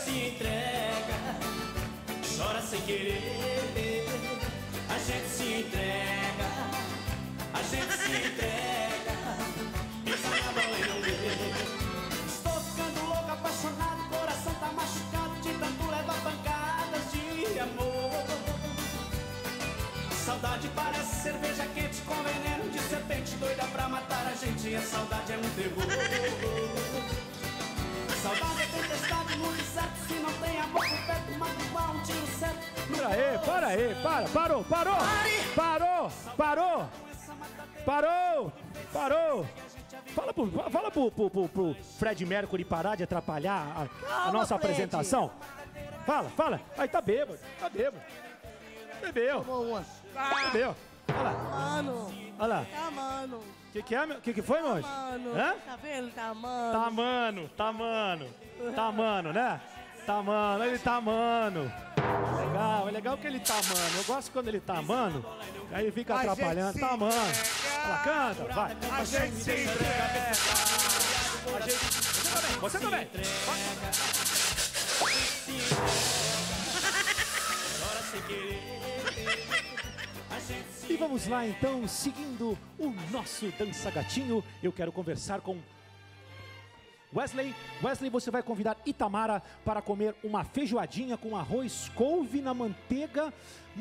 se entrega, chora sem querer. A gente se entrega, a gente se entrega, pisa na bola e não vê. Estou ficando louco, apaixonado, coração tá machucado de tanto levar pancadas de amor. Saudade parece cerveja quente com veneno de serpente, doida pra matar a gente, e a saudade é um terror. Saudade é tempestade no deserto, se não tem amor por perto, mata igual um tiro certo. Para aí, para aí, para, parou, parou, parou, parou, parou, parou. Fala pro, fala pro, pro, pro, pro Fred Mercury parar de atrapalhar a, a Calma, nossa Fred. apresentação. Fala, fala. Aí tá bêbado, tá bêbado. Bebeu. Bebeu. Olha lá. Mano. Olha lá. Tá, mano. O que que é, meu? Que que foi, meu anjo? Mano. Hã? Tá vendo? Tá, mano. Tá mano, tá mano. Tá mano, né? Tá mano, ele tá mano. Legal, é legal que ele tá mano. Eu gosto quando ele tá mano. Aí ele fica A gente atrapalhando. se Tá mano. Ela canta, vai. A gente se entrega. A gente... Você também, você também. E vamos lá então, seguindo o nosso Dança Gatinho, eu quero conversar com Wesley. Wesley, você vai convidar Itamara para comer uma feijoadinha com arroz couve na manteiga.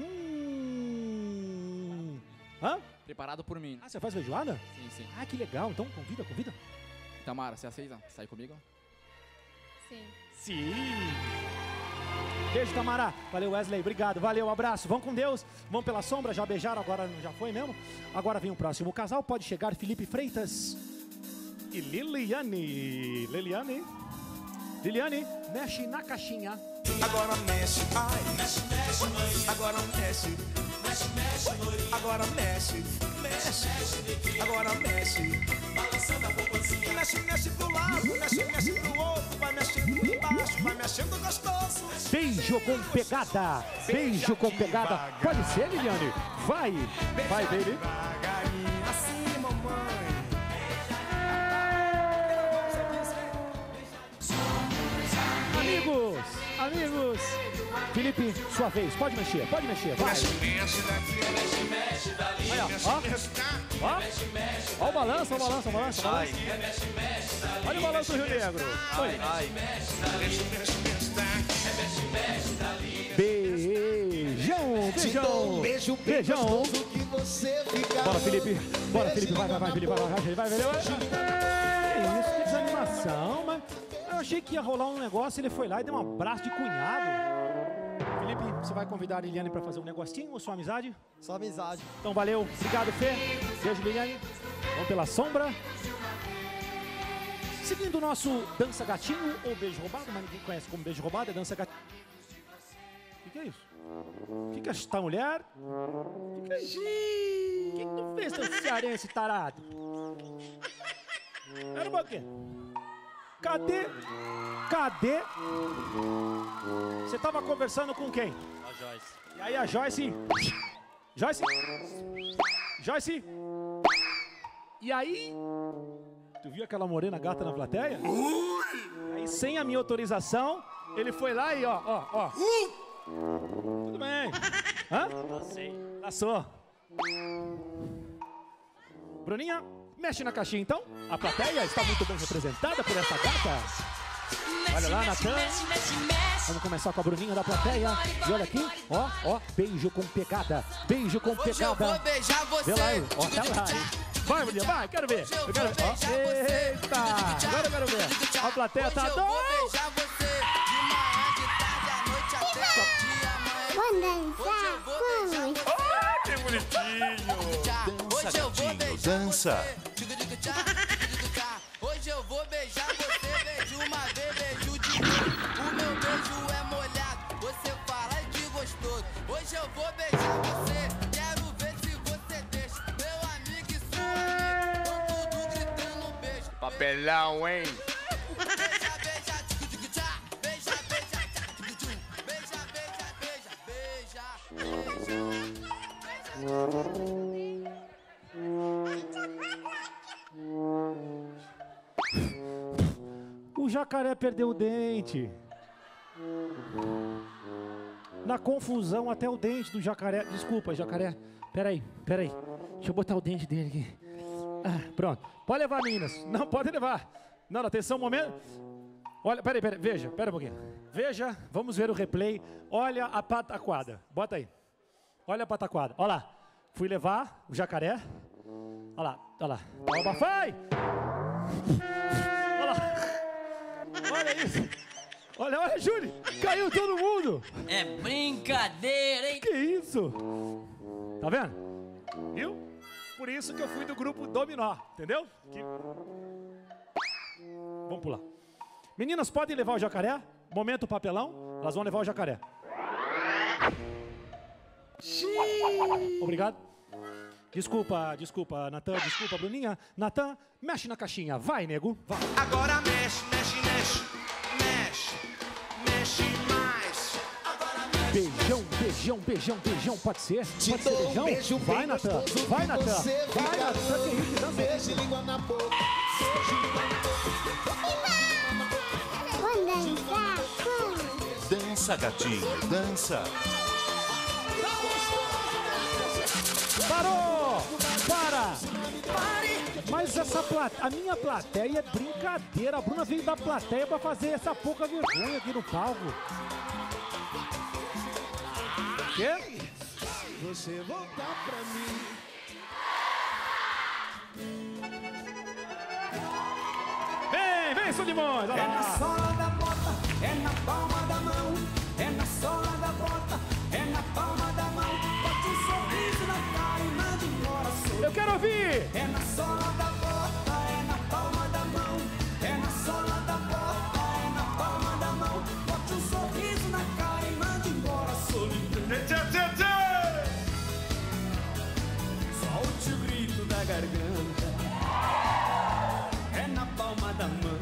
Hum... Hã? Preparado por mim. Ah, você faz feijoada? Sim, sim. Ah, que legal. Então convida, convida. Itamara, você aceita sair comigo? Sim. Sim. Beijo, Tamara. Valeu, Wesley. Obrigado. Valeu, um abraço. Vão com Deus. Vão pela sombra. Já beijaram, agora não já foi mesmo? Agora vem o próximo casal. Pode chegar Felipe Freitas e Liliane. Liliane. Liliane, mexe na caixinha. Agora mexe, ai, mexe, mexe, mãe. Agora mexe, mexe, mexe, mãe. Agora mexe, mexe, agora mexe, balançando a popozinha. Mexe, mexe pro lado, mexe, mexe pro outro, vai mexendo embaixo, vai mexendo gostoso. Beijo com pegada. Beijo com pegada. Pode ser, Liliane? Vai. Vai, baby. Devagarinho, assim, mamãe. Amigos, amigos. Felipe, sua vez. Pode mexer, pode mexer. Vai. Mexe, mexe daqui, mexe, mexe dali. Aí, ó, Mexe, ó. mexe daqui, Ó. mexe, mexe. Ó o balanço, ó o balanço, ó o balanço. ó o balanço. Mexe, mexe dali. Olha o balanço do Rio Negro. Oi. Mexe, mexe dali. Mexe, mexe daqui. Mexe, mexe dali. Beijão, beijão. um beijo bem beijão. gostoso que você fica. Bora, Felipe. Bora, Felipe. Vai, vai, vai, Felipe. Vai, vai, vai, vai, vai. vai. Que isso, que desanimação, mas eu achei que ia rolar um negócio, ele foi lá e deu um abraço de cunhado. Felipe, você vai convidar a Liliane pra fazer um negocinho ou sua amizade? Só amizade. Então valeu, obrigado, Fê. Beijo, Liliane. Vamos pela sombra. Seguindo o nosso Dança Gatinho ou Beijo Roubado, mas ninguém conhece como Beijo Roubado, é Dança Gatinho. O que, que é isso? O que, que é esta mulher? O que, que é isso? O que, que tu fez, seu cearense tarado? Era o quê? Cadê? Cadê? Você tava conversando com quem? A Joyce. E aí a Joyce? Joyce? Joyce? E aí? Tu viu aquela morena gata na plateia? Aí sem a minha autorização, ele foi lá e ó, ó, ó. Tudo bem. Hã? Passei. Passou. Bruninha, mexe na caixinha então. A plateia está muito bem representada por essa gata. Olha lá, Natan. Vamos começar com a Bruninha da plateia. E olha aqui, ó, ó, beijo com pegada. Beijo com Hoje eu pegada. vou beijar você. Vê lá aí, ó, tá lá, hein? Vai, Bruninha, vai, quero ver. Eu quero ver. Ó, eita, agora eu quero ver. A plateia tá doida. Que bonitinho. Dança, gatinho, dança. Hoje eu vou beijar você, beijo uma vez, beijo de novo. O meu beijo é molhado, você fala de gostoso. Hoje eu vou beijar você, quero ver se você deixa. Meu amigo e sua amiga, tão tudo gritando um beijo. Papelão, hein? Beija, beija, tchucu, tchá. Beija, beija, tchá, tchucu, tchum. Beija, beija, beija, O jacaré perdeu o dente. na confusão até o dente do jacaré. Desculpa, jacaré. Peraí, peraí. Deixa eu botar o dente dele aqui. Ah, pronto. Pode levar, meninas. Não, pode levar. Não, atenção, um momento. Olha, peraí, peraí. Veja, pera um pouquinho. Veja, vamos ver o replay. Olha a pataquada. Bota aí. Olha a pataquada. Olha lá. Fui levar o jacaré. Olha lá, olha lá. Toma, vai! Olha lá. Olha isso. Olha, olha, Júlio. Caiu todo mundo. É brincadeira, hein? Que isso? Tá vendo? Viu? Por isso que eu fui do grupo Dominó, entendeu? Que... Vamos pular. Meninas, podem levar o jacaré? Momento papelão. Elas vão levar o jacaré. Obrigado. Desculpa, desculpa, Natan, desculpa, Bruninha. Natan, mexe na caixinha. Vai, nego. Vai. Agora mexe, mexe, mexe. Mexe, mexe mais. Agora mexe. Beijão, beijão, beijão, beijão. Pode ser? Te Pode ser dou um beijão? beijo Vai, bem Natan. gostoso Vai, que Natan. você Vai, fica Natan. Que louco. isso? Dança. Beijo e língua na boca. Beijo e língua na boca. Dança, gatinho, dança. Parou! Para! Mas essa plateia, a minha plateia é brincadeira. A Bruna veio da plateia pra fazer essa pouca vergonha aqui no palco. Quê? Você voltar pra mim. Vem, vem, Solimões! É na sola da bota, é na palma da mão. É na sola da bota, é na palma da mão. Bote um sorriso na cara e mande embora. Eu quero ouvir! É na sola da bota, é na palma da mão. É na sola da bota, é na palma da mão. Bote um sorriso na cara e mande embora. Solidão. Solte o grito da garganta. É na palma da mão.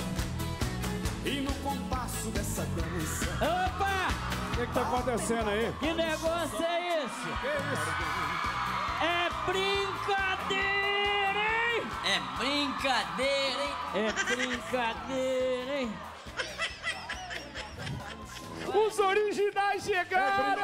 E no compasso dessa dança. Opa! O que, que tá acontecendo aí? Que negócio é esse? Que isso? É brincadeira, hein? É brincadeira, hein? É brincadeira, hein? Os originais chegaram!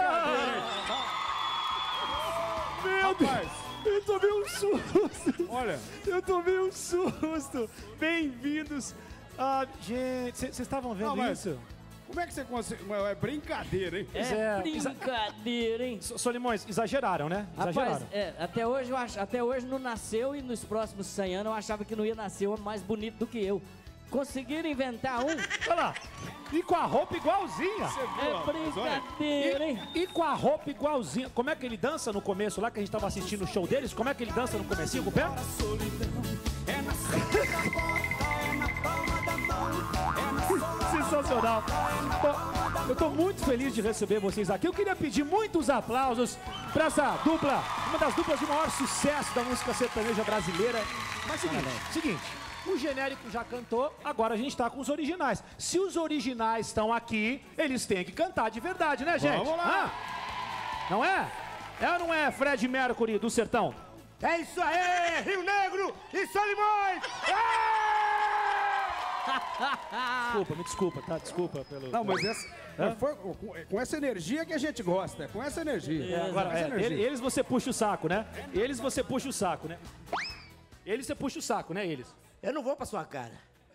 Meu Deus! Eu tomei um susto! Olha! Eu tomei um susto! Bem-vindos! Ah, gente, vocês estavam vendo Não, mas isso? Como é que você consegue... É brincadeira, hein? Pois É brincadeira, hein? So- Solimões, exageraram, né? Exageraram. Rapaz, é, até hoje eu ach... até hoje não nasceu e nos próximos cem anos eu achava que não ia nascer um mais bonito do que eu. Conseguiram inventar um? Olha lá! E com a roupa igualzinha! É brincadeira, hein? E, e com a roupa igualzinha. Como é que ele dança no começo lá, que a gente tava assistindo o show deles? Como é que ele dança no comecinho com o pé? É na sola da bota, é na palma da mão. É na sola Sensacional! Bom, eu tô muito feliz de receber vocês aqui. Eu queria pedir muitos aplausos pra essa dupla, uma das duplas de maior sucesso da música sertaneja brasileira. Mas seguinte, seguinte, o genérico já cantou, agora a gente tá com os originais. Se os originais estão aqui, eles têm que cantar de verdade, né, gente? Vamos lá! Hã? Não é? É ou não é, Fred Mercury do Sertão? É isso aí, Rio Negro e Solimões! Desculpa, me desculpa, tá? Desculpa pelo... Não, mas essa, Hã? mas foi com, com essa energia que a gente gosta, é com essa energia. É, agora, Com essa é, energia. ele- eles você puxa o saco, né? Eles você puxa o saco, né? Eles você puxa o saco, né, eles? Eu não vou pra sua cara.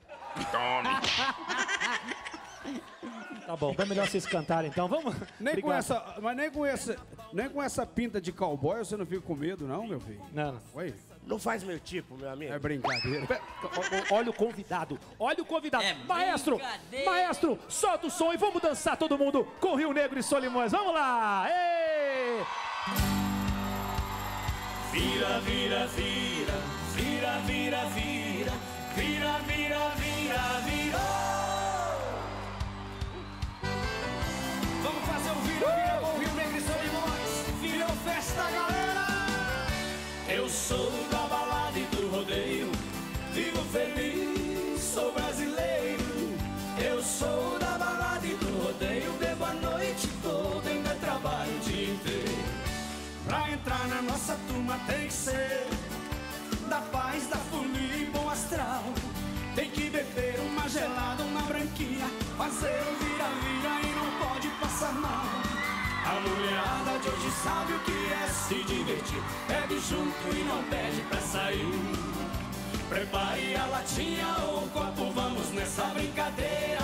Tá bom, é melhor vocês cantarem então, vamos? Nem com Obrigado. essa, mas nem com essa, nem com essa pinta de cowboy você não fica com medo, não, meu filho? Não, não. Oi? Não faz meu tipo, meu amigo. É brincadeira. Pe- o- o- Olha o convidado, olha o convidado. É maestro, brincadeira. maestro, solta o som e vamos dançar todo mundo com Rio Negro e Solimões. Vamos lá! Ê! Vira, vira, vira, vira, vira, vira, vira, vira, vira, virou. Vamos fazer um vira, vira com Rio Negro e Solimões. Virou festa, galera. Eu sou da balada e do rodeio, vivo feliz, sou brasileiro. Eu sou da balada e do rodeio, bebo a noite toda, ainda trabalho o dia inteiro. Pra entrar na nossa turma tem que ser da paz, da folia e bom astral. Tem que beber uma gelada, uma branquinha, fazer um vira-vira e não pode passar mal. hoje sabe o que é se divertir. Bebe junto e não pede pra sair. Prepare a latinha ou o copo, vamos nessa brincadeira.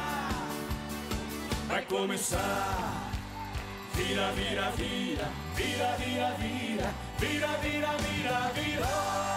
Vai começar. Vira, vira, vira, vira, vira, vira, vira, vira, vira, vira.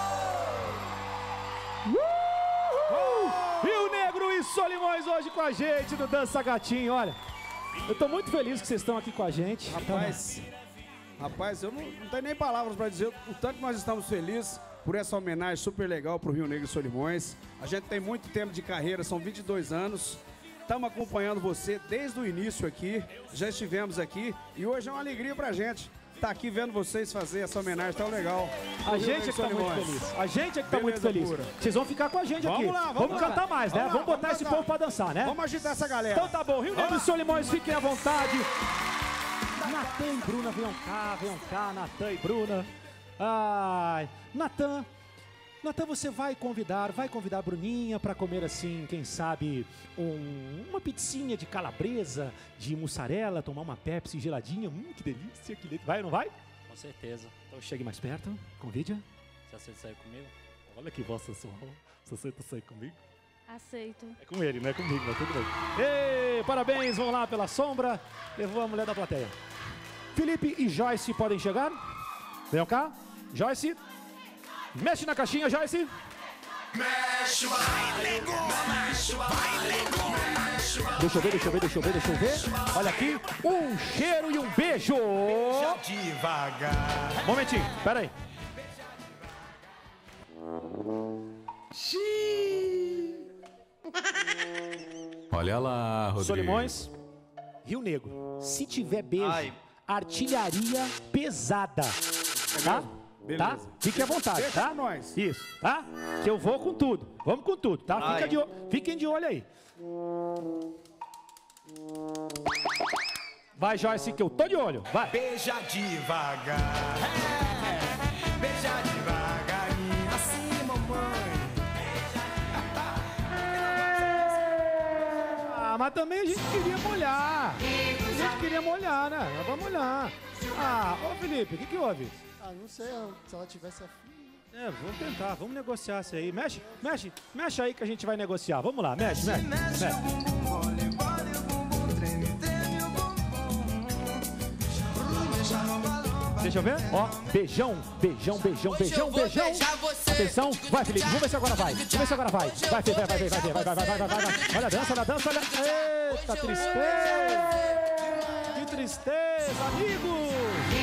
Uh! Rio Negro e Solimões hoje com a gente do Dança Gatinho, olha. Eu tô muito feliz que vocês estão aqui com a gente. Rapaz, rapaz, eu não, não tenho nem palavras pra dizer o tanto que nós estamos felizes por essa homenagem super legal pro Rio Negro e Solimões. A gente tem muito tempo de carreira, são vinte e dois anos. Estamos acompanhando você desde o início aqui, já estivemos aqui e hoje é uma alegria pra gente estar aqui vendo vocês fazer essa homenagem tão legal. A gente é que tá muito feliz. A gente é que tá muito feliz. Vocês vão ficar com a gente aqui. Vamos lá, vamos, vamos lá. cantar mais, né? Vamos, vamos lá, botar vamos esse cantar. povo pra dançar, né? Vamos agitar essa galera. Então tá bom, Rio Negro e Solimões, fiquem à vontade. Natan e Bruna, venham cá, venham cá, Natan e Bruna. Ai, Natan, Natan, você vai convidar, vai convidar a Bruninha para comer assim, quem sabe, um, uma pizzinha de calabresa, de mussarela, tomar uma Pepsi geladinha. Hum, que delícia, que delícia. Vai ou não vai? Com certeza. Então chegue mais perto, convide-a. Você aceita sair comigo? Olha que voz sensual. Você aceita sair comigo? Aceito. É com ele, não é comigo, mas tudo bem. Ei, parabéns, vamos lá pela sombra. Levou a mulher da plateia. Felipe e Joyce podem chegar? Venham cá. Joyce. Mexe na caixinha, Joyce. Mexe, vai, nego, mexe, vai, nego, mexe, vai. Deixa eu ver, deixa eu ver, deixa eu ver, deixa eu ver. Olha aqui, um cheiro e um beijo. Beija devagar. Momentinho, pera aí. Olha lá, Rodrigo. Solimões, Rio Negro. Se tiver beijo, Ai. artilharia pesada. Tá? Beleza. Tá? Fique à vontade, Deixa tá? com nós. Isso, tá? Que eu vou com tudo. Vamos com tudo, tá? Fica Ai. de, o- fiquem de olho aí. Vai, Joyce, que eu tô de olho. Vai. Beija devagar. É, beija devagarinho. Assim, mamãe. Ah, mas também a gente queria molhar. A gente queria molhar, né? Mas vamos molhar. Ah, ô Felipe, o que que houve? Ah, não sei, se ela tivesse afim. É, vamos tentar, vamos negociar isso aí. Mexe, mexe, mexe aí que a gente vai negociar. Vamos lá, mexe, mexe, mexe. Deixa eu ver. Ó, beijão, beijão, beijão, beijão, beijão. Atenção, vai, Felipe, vamos ver se agora vai. Vamos ver se agora vai. Vai, Felipe, vai, vai, vai, vai, vai, vai, vai, vai, vai, vai, vai. Olha a dança, olha a dança, olha. Eita, tristeza. Que tristeza, amigo.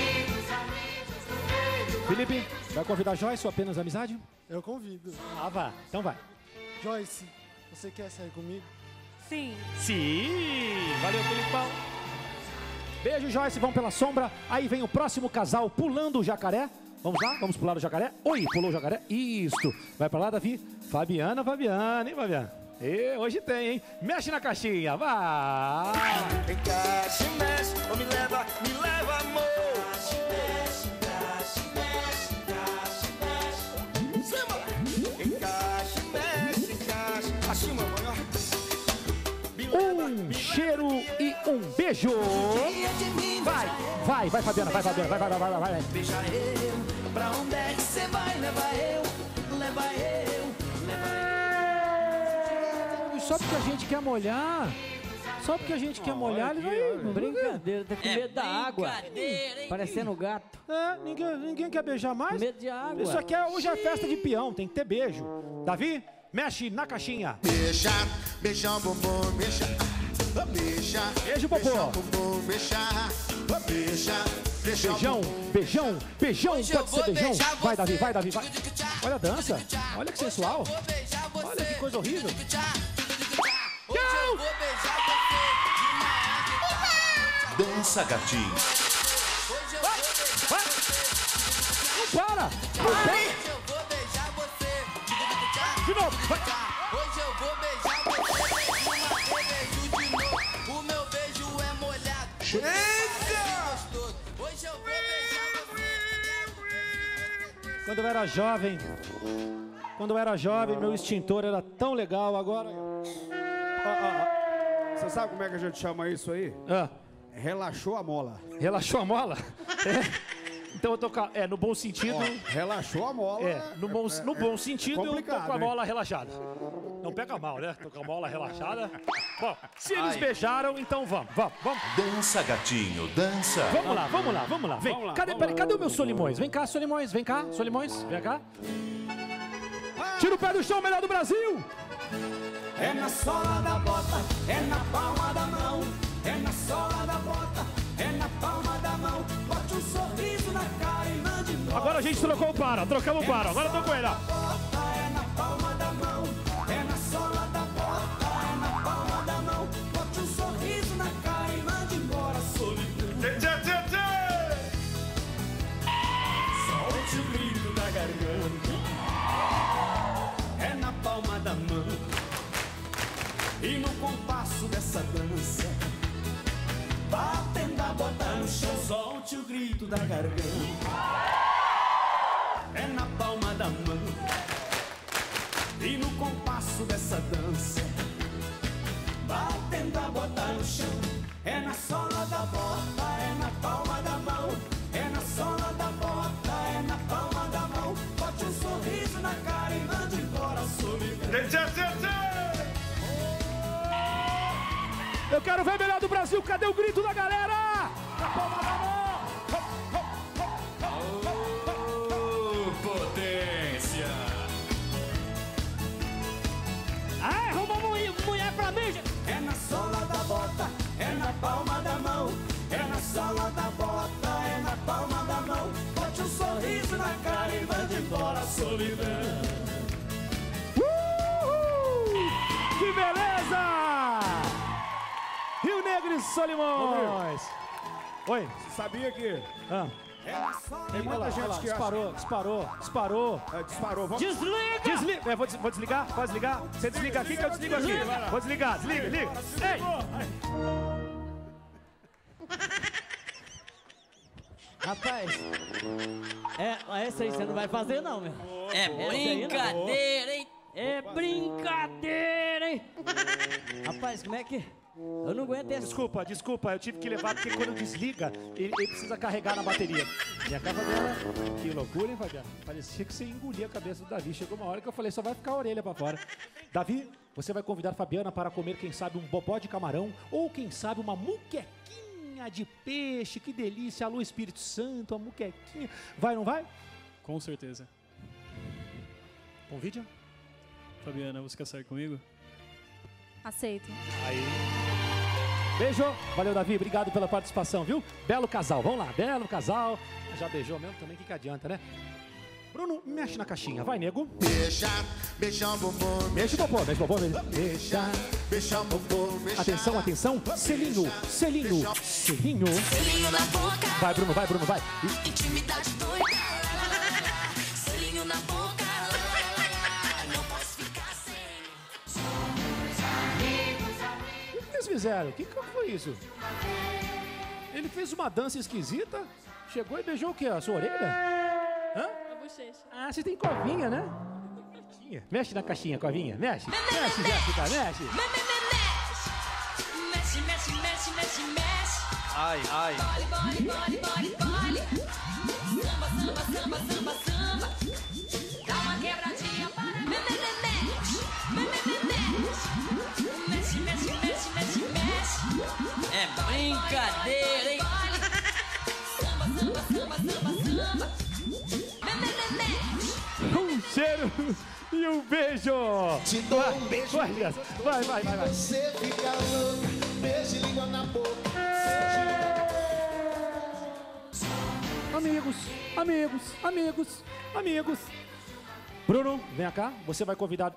Felipe, vai convidar a Joyce ou apenas amizade? Eu convido. Ah, vá. Então vai. Joyce, você quer sair comigo? Sim. Sim! Valeu, Felipão. Beijo, Joyce. Vamos pela sombra. Aí vem o próximo casal pulando o jacaré. Vamos lá? Vamos pular o jacaré? Oi, pulou o jacaré. Isso. Vai pra lá, Davi. Fabiana, Fabiana, hein, Fabiana? E hoje tem, hein? Mexe na caixinha. Vai! Encaixe, mexe, ou me leva, me leva, amor. Encaixe, mexe, encaixe. Assim, mamãe, ó. Um cheiro e um beijo. Vai, vai, vai, Fabiana, vai, Fabiana, vai, vai, vai, vai, vai. Beija eu, pra onde é que você vai? Leva eu, leva eu, leva eu. Só porque a gente quer molhar. Só porque a gente quer molhar, ele vai. Brincadeira, tá com É medo da água. brincadeira, hein? Parecendo gato. É, ninguém, ninguém quer beijar mais? Medo de água. Isso aqui é, hoje é festa de peão, tem que ter beijo. Davi, mexe na caixinha. Beija, beijão, bumbum, beija. Beija, beijo, popô. Beijão, bumbum, beija. Beija, Beijão, beijão, beijão, Hoje eu pode ser vou beijão. beijar Vai, Davi, você. vai, Davi, vai. Olha a dança, olha que sensual. Olha que coisa horrível. Dança Gatinho. Não para, não para. De novo, vai. Hoje eu vou beijar você. Uma vez beijo de novo. O meu beijo é molhado. Eita! Hoje eu vou beijar você. Quando eu era jovem, quando eu era jovem, meu extintor era tão legal, agora... Ah, ah, ah. Você sabe como é que a gente chama isso aí? Ah. relaxou a mola. Relaxou a mola? É. Então eu tô com a, é, no bom sentido. Ó, relaxou a mola. É, no bom, no bom é sentido, eu tô com a né? mola relaxada. Não pega mal, né? Tô com a mola relaxada. Bom, se eles Ai. beijaram, então vamos, vamos, vamos. Dança, gatinho, dança. Vamos lá, vamos lá, vamos lá. Vem. Vamos lá, cadê, vamos peraí, lá. cadê o meu Solimões? Vem cá, Solimões, vem cá, Solimões, vem cá. Tira o pé do chão, melhor do Brasil! É na sola da bota, é na palma da mão. É na sola da bota, é na palma da mão. Bote um sorriso na cara e mande embora. Agora a gente trocou o para, trocamos o para, agora eu tô com ele, ó. É na palma da mão, é na sola da bota, é na palma da mão. Bote um sorriso na cara e mande embora a solidão. Solte o brilho da garganta, é na palma da mão. E no compasso dessa dança, batendo a bota no chão, solte o grito da garganta. É na palma da mão. E no compasso dessa dança, batendo a bota no chão. É na sola da bota, é na palma da mão. É na sola da bota, é na palma da mão. Bote um sorriso na cara e mande embora a solidão. Eu quero ver o melhor do Brasil, cadê o grito da galera? Na palma da mão! Potência! Ah, arruma mulher, mulher pra mim, gente. É na sola da bota, é na palma da mão. É na sola da bota, é na palma da mão. Bote um sorriso na cara e mande embora a solidão. Uhul! Que beleza! Rio Negro e Solimões. Oi. Você sabia que... Ah. Tem muita Olha lá, gente olha lá, que disparou, acha... disparou, disparou. É, disparou. Vamos... Desliga! Desliga! É, vou, des vou desligar? Pode desligar? Você desliga aqui que eu desligo aqui. Vou desligar, desliga, liga. Ei! Rapaz, é, essa aí você não vai fazer não, meu. É Essa aí não. brincadeira, hein? É brincadeira, hein? Rapaz, como é que... Eu não aguento esse... Desculpa, desculpa, eu tive que levar porque quando desliga, ele, ele precisa carregar na bateria. E a capa dela, que loucura, hein, Fabiano? Parecia que você engolia a cabeça do Davi. Chegou uma hora que eu falei, só vai ficar a orelha pra fora. Davi, você vai convidar a Fabiana para comer, quem sabe, um bobó de camarão ou, quem sabe, uma muquequinha de peixe. Que delícia, alô Espírito Santo, a muquequinha. Vai, não vai? Com certeza. Convide? Fabiana, você quer sair comigo? Aceito. Aí. Beijo. Valeu, Davi. Obrigado pela participação, viu? Belo casal. Vamos lá. Belo casal. Já beijou mesmo também? O que, que adianta, né? Bruno, mexe na caixinha. Vai, nego. Beija, beija o bumbum. Mexe o popô, mexe o popô. Beija, beija o bumbum. atenção, atenção. Selinho, selinho, selinho. Selinho na boca. Vai, Bruno, vai, Bruno, vai. Intimidade doida. Selinho na boca. Não posso ficar sem. O que eles fizeram? O que, que foi isso? Ele fez uma dança esquisita, chegou e beijou o quê? A sua orelha? Hã? A bochecha. Ah, você tem covinha, né? Mexe na caixinha, covinha. Mexe. Mexe, Jéssica, mexe. Mexe, mexe, mexe, mexe, mexe. Ai, ai. Bole, bole, bole, bole. Samba, samba, samba, samba, samba. Dá uma quebradinha para. Mexe, mexe, mexe, mexe, mexe, mexe. É brincadeira, hein? Samba, samba, samba, samba, samba. Um cheiro e um beijo. Te dou um beijo. Vai, Jéssica. Vai, vai, vai, vai. Você fica louco. Beijo e língua na boca. Amigos, amigos, amigos, amigos. Bruno, vem cá. Você vai convidar...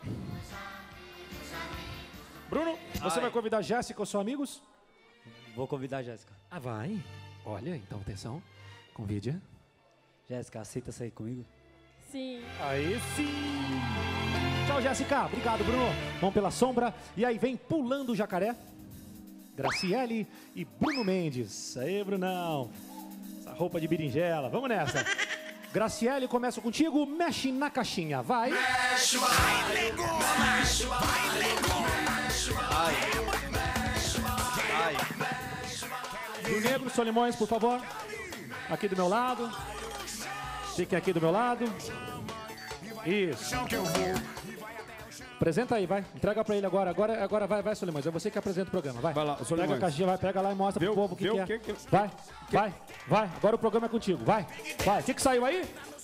Bruno, você Ai. vai convidar a Jéssica ou seus amigos? Vou convidar a Jéssica. Ah, vai. Olha, então, atenção. Convide. Jéssica, aceita sair comigo? Sim. Aí sim. Tchau, Jéssica. Obrigado, Bruno. Vamos pela sombra. E aí vem pulando o jacaré. Graciele e Bruno Mendes. Aí, Brunão. Essa roupa de berinjela. Vamos nessa. Graciele, começa contigo. Mexe na caixinha. Vai. Mexe, vai, nego. Mexe, vai, nego. Ai. Ai. Rio Negro, Solimões, por favor. Aqui do meu lado. Fiquem aqui do meu lado. Isso. Apresenta aí, vai. Entrega pra ele agora. Agora, agora vai, vai, Solimões. É você que apresenta o programa. Vai. Vai lá, Solimões. Pega a caixinha, vai, pega lá e mostra Viu? pro povo o que, Viu? que é. Que que- Vai, vai, vai. Agora o programa é contigo. Vai, vai. O que, que saiu aí?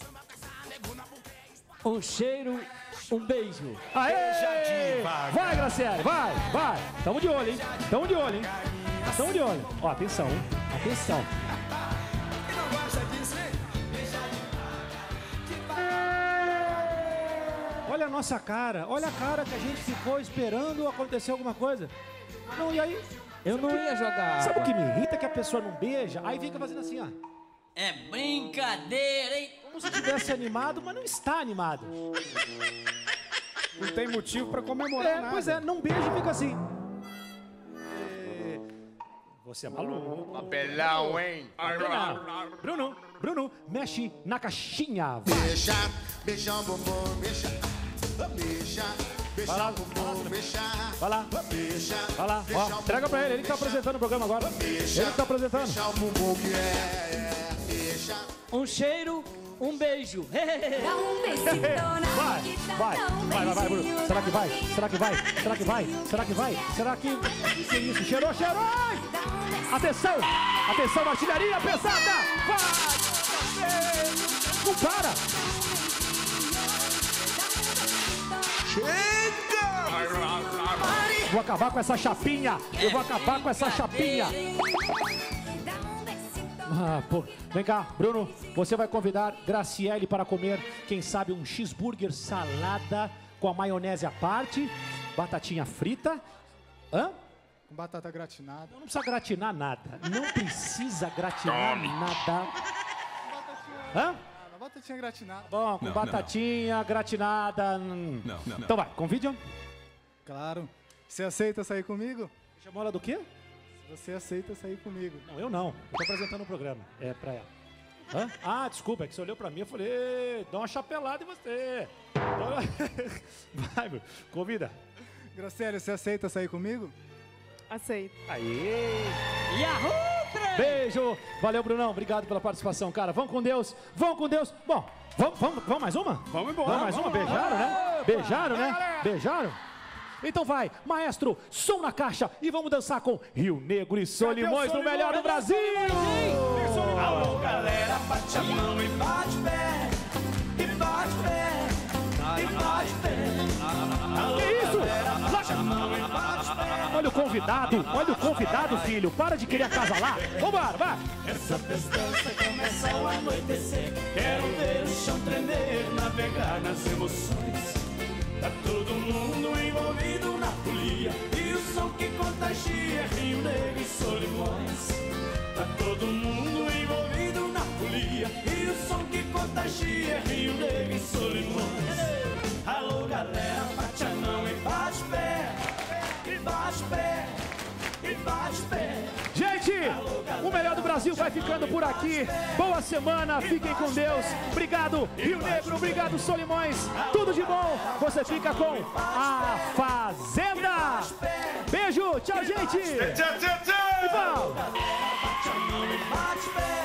Um cheiro, um beijo. Aê! Vai, Graciele, vai, vai. Tamo de olho, hein? Tamo de olho, hein? Tamo de olho. Ó, atenção, hein? Atenção. Olha a nossa cara, olha a cara que a gente ficou esperando acontecer alguma coisa. Não, e aí? Eu não ia jogar. Sabe o que me irrita? Que a pessoa não beija, aí fica fazendo assim, ó. É brincadeira, hein? Como se estivesse animado, mas não está animado. Não tem motivo pra comemorar É, nada. pois é, não beija e fica assim. É, Você é maluco. Papelão, hein? Não. Bruno, Bruno, mexe na caixinha. Vai. Beija, beija o bumbum, beija. Beija, beija Vai lá, o bumbum, beija. Vai lá. Beija, Vai lá, ó, entrega pra ele, ele que tá apresentando o programa agora. Ele que tá apresentando. beija o bumbum que é, é. Beija. Um cheiro, um beijo. Dá um besito na Vai, boquita, vai, dá um vai, vai, vai, Bruno. beijinho Será que na vai? Será que vai? Será que vai? Será que vai? Será que... Que que é isso? Cheirou, cheirou! Ai! Atenção! Atenção, artilharia pesada! Vai! Não para! Vou acabar com essa chapinha! Eu vou acabar com essa chapinha! Ah, pô. Vem cá, Bruno, você vai convidar Graciele para comer, quem sabe, um cheeseburger salada com a maionese à parte, batatinha frita. Hã? Com batata gratinada. Não precisa gratinar nada. Não precisa gratinar nada. Hã? Ah, batatinha gratinada. Bom, com Não, batatinha gratinada. hum. Não, não, não. Então vai, convide. Claro. Você aceita sair comigo? Chamou ela do quê? Você aceita sair comigo? Não, eu não. Eu tô apresentando o programa. É pra ela. Hã? Ah, desculpa, é que você olhou pra mim e eu falei, "Ei, dá uma chapelada em você." Vai, meu. Convida. Graciela, você aceita sair comigo? Aceito. Aê! Yahoo! Beijo! Valeu, Brunão. Obrigado pela participação, cara. Vão com Deus. Vão com Deus. Bom, vamos, vamos, vamos mais uma? Vamos embora. Vamos mais uma? Vamos lá. Beijaram, né? Opa. Beijaram, Vai, né? galera. Beijaram? Então vai, maestro, som na caixa e vamos dançar com Rio Negro e Solimões no melhor do Brasil! Alô, galera, bate a mão e bate pé. E bate pé. E bate pé. Alô, Que isso? galera, bate a mão e bate pé. Olha o convidado, olha o convidado, filho. Para de querer acasalar. Vambora, vai! Essa festança começa ao anoitecer. Quero ver o chão tremer, navegar nas emoções. Tá todo mundo envolvido na folia. E o som que contagia é Rio Negro e Solimões. Tá todo mundo envolvido na folia. E o som que contagia é Rio Negro e Solimões. Alô, galera, bate a mão e bate pé. E bate pé. E bate pé. Gente, o melhor do Brasil vai ficando por aqui. Boa semana, fiquem com Deus. Obrigado, Rio Negro, obrigado, Solimões. Tudo de bom. Você fica com a Fazenda. Beijo, tchau, gente. Tchau, tchau, tchau. E vamos. Bate a mão e bate pé.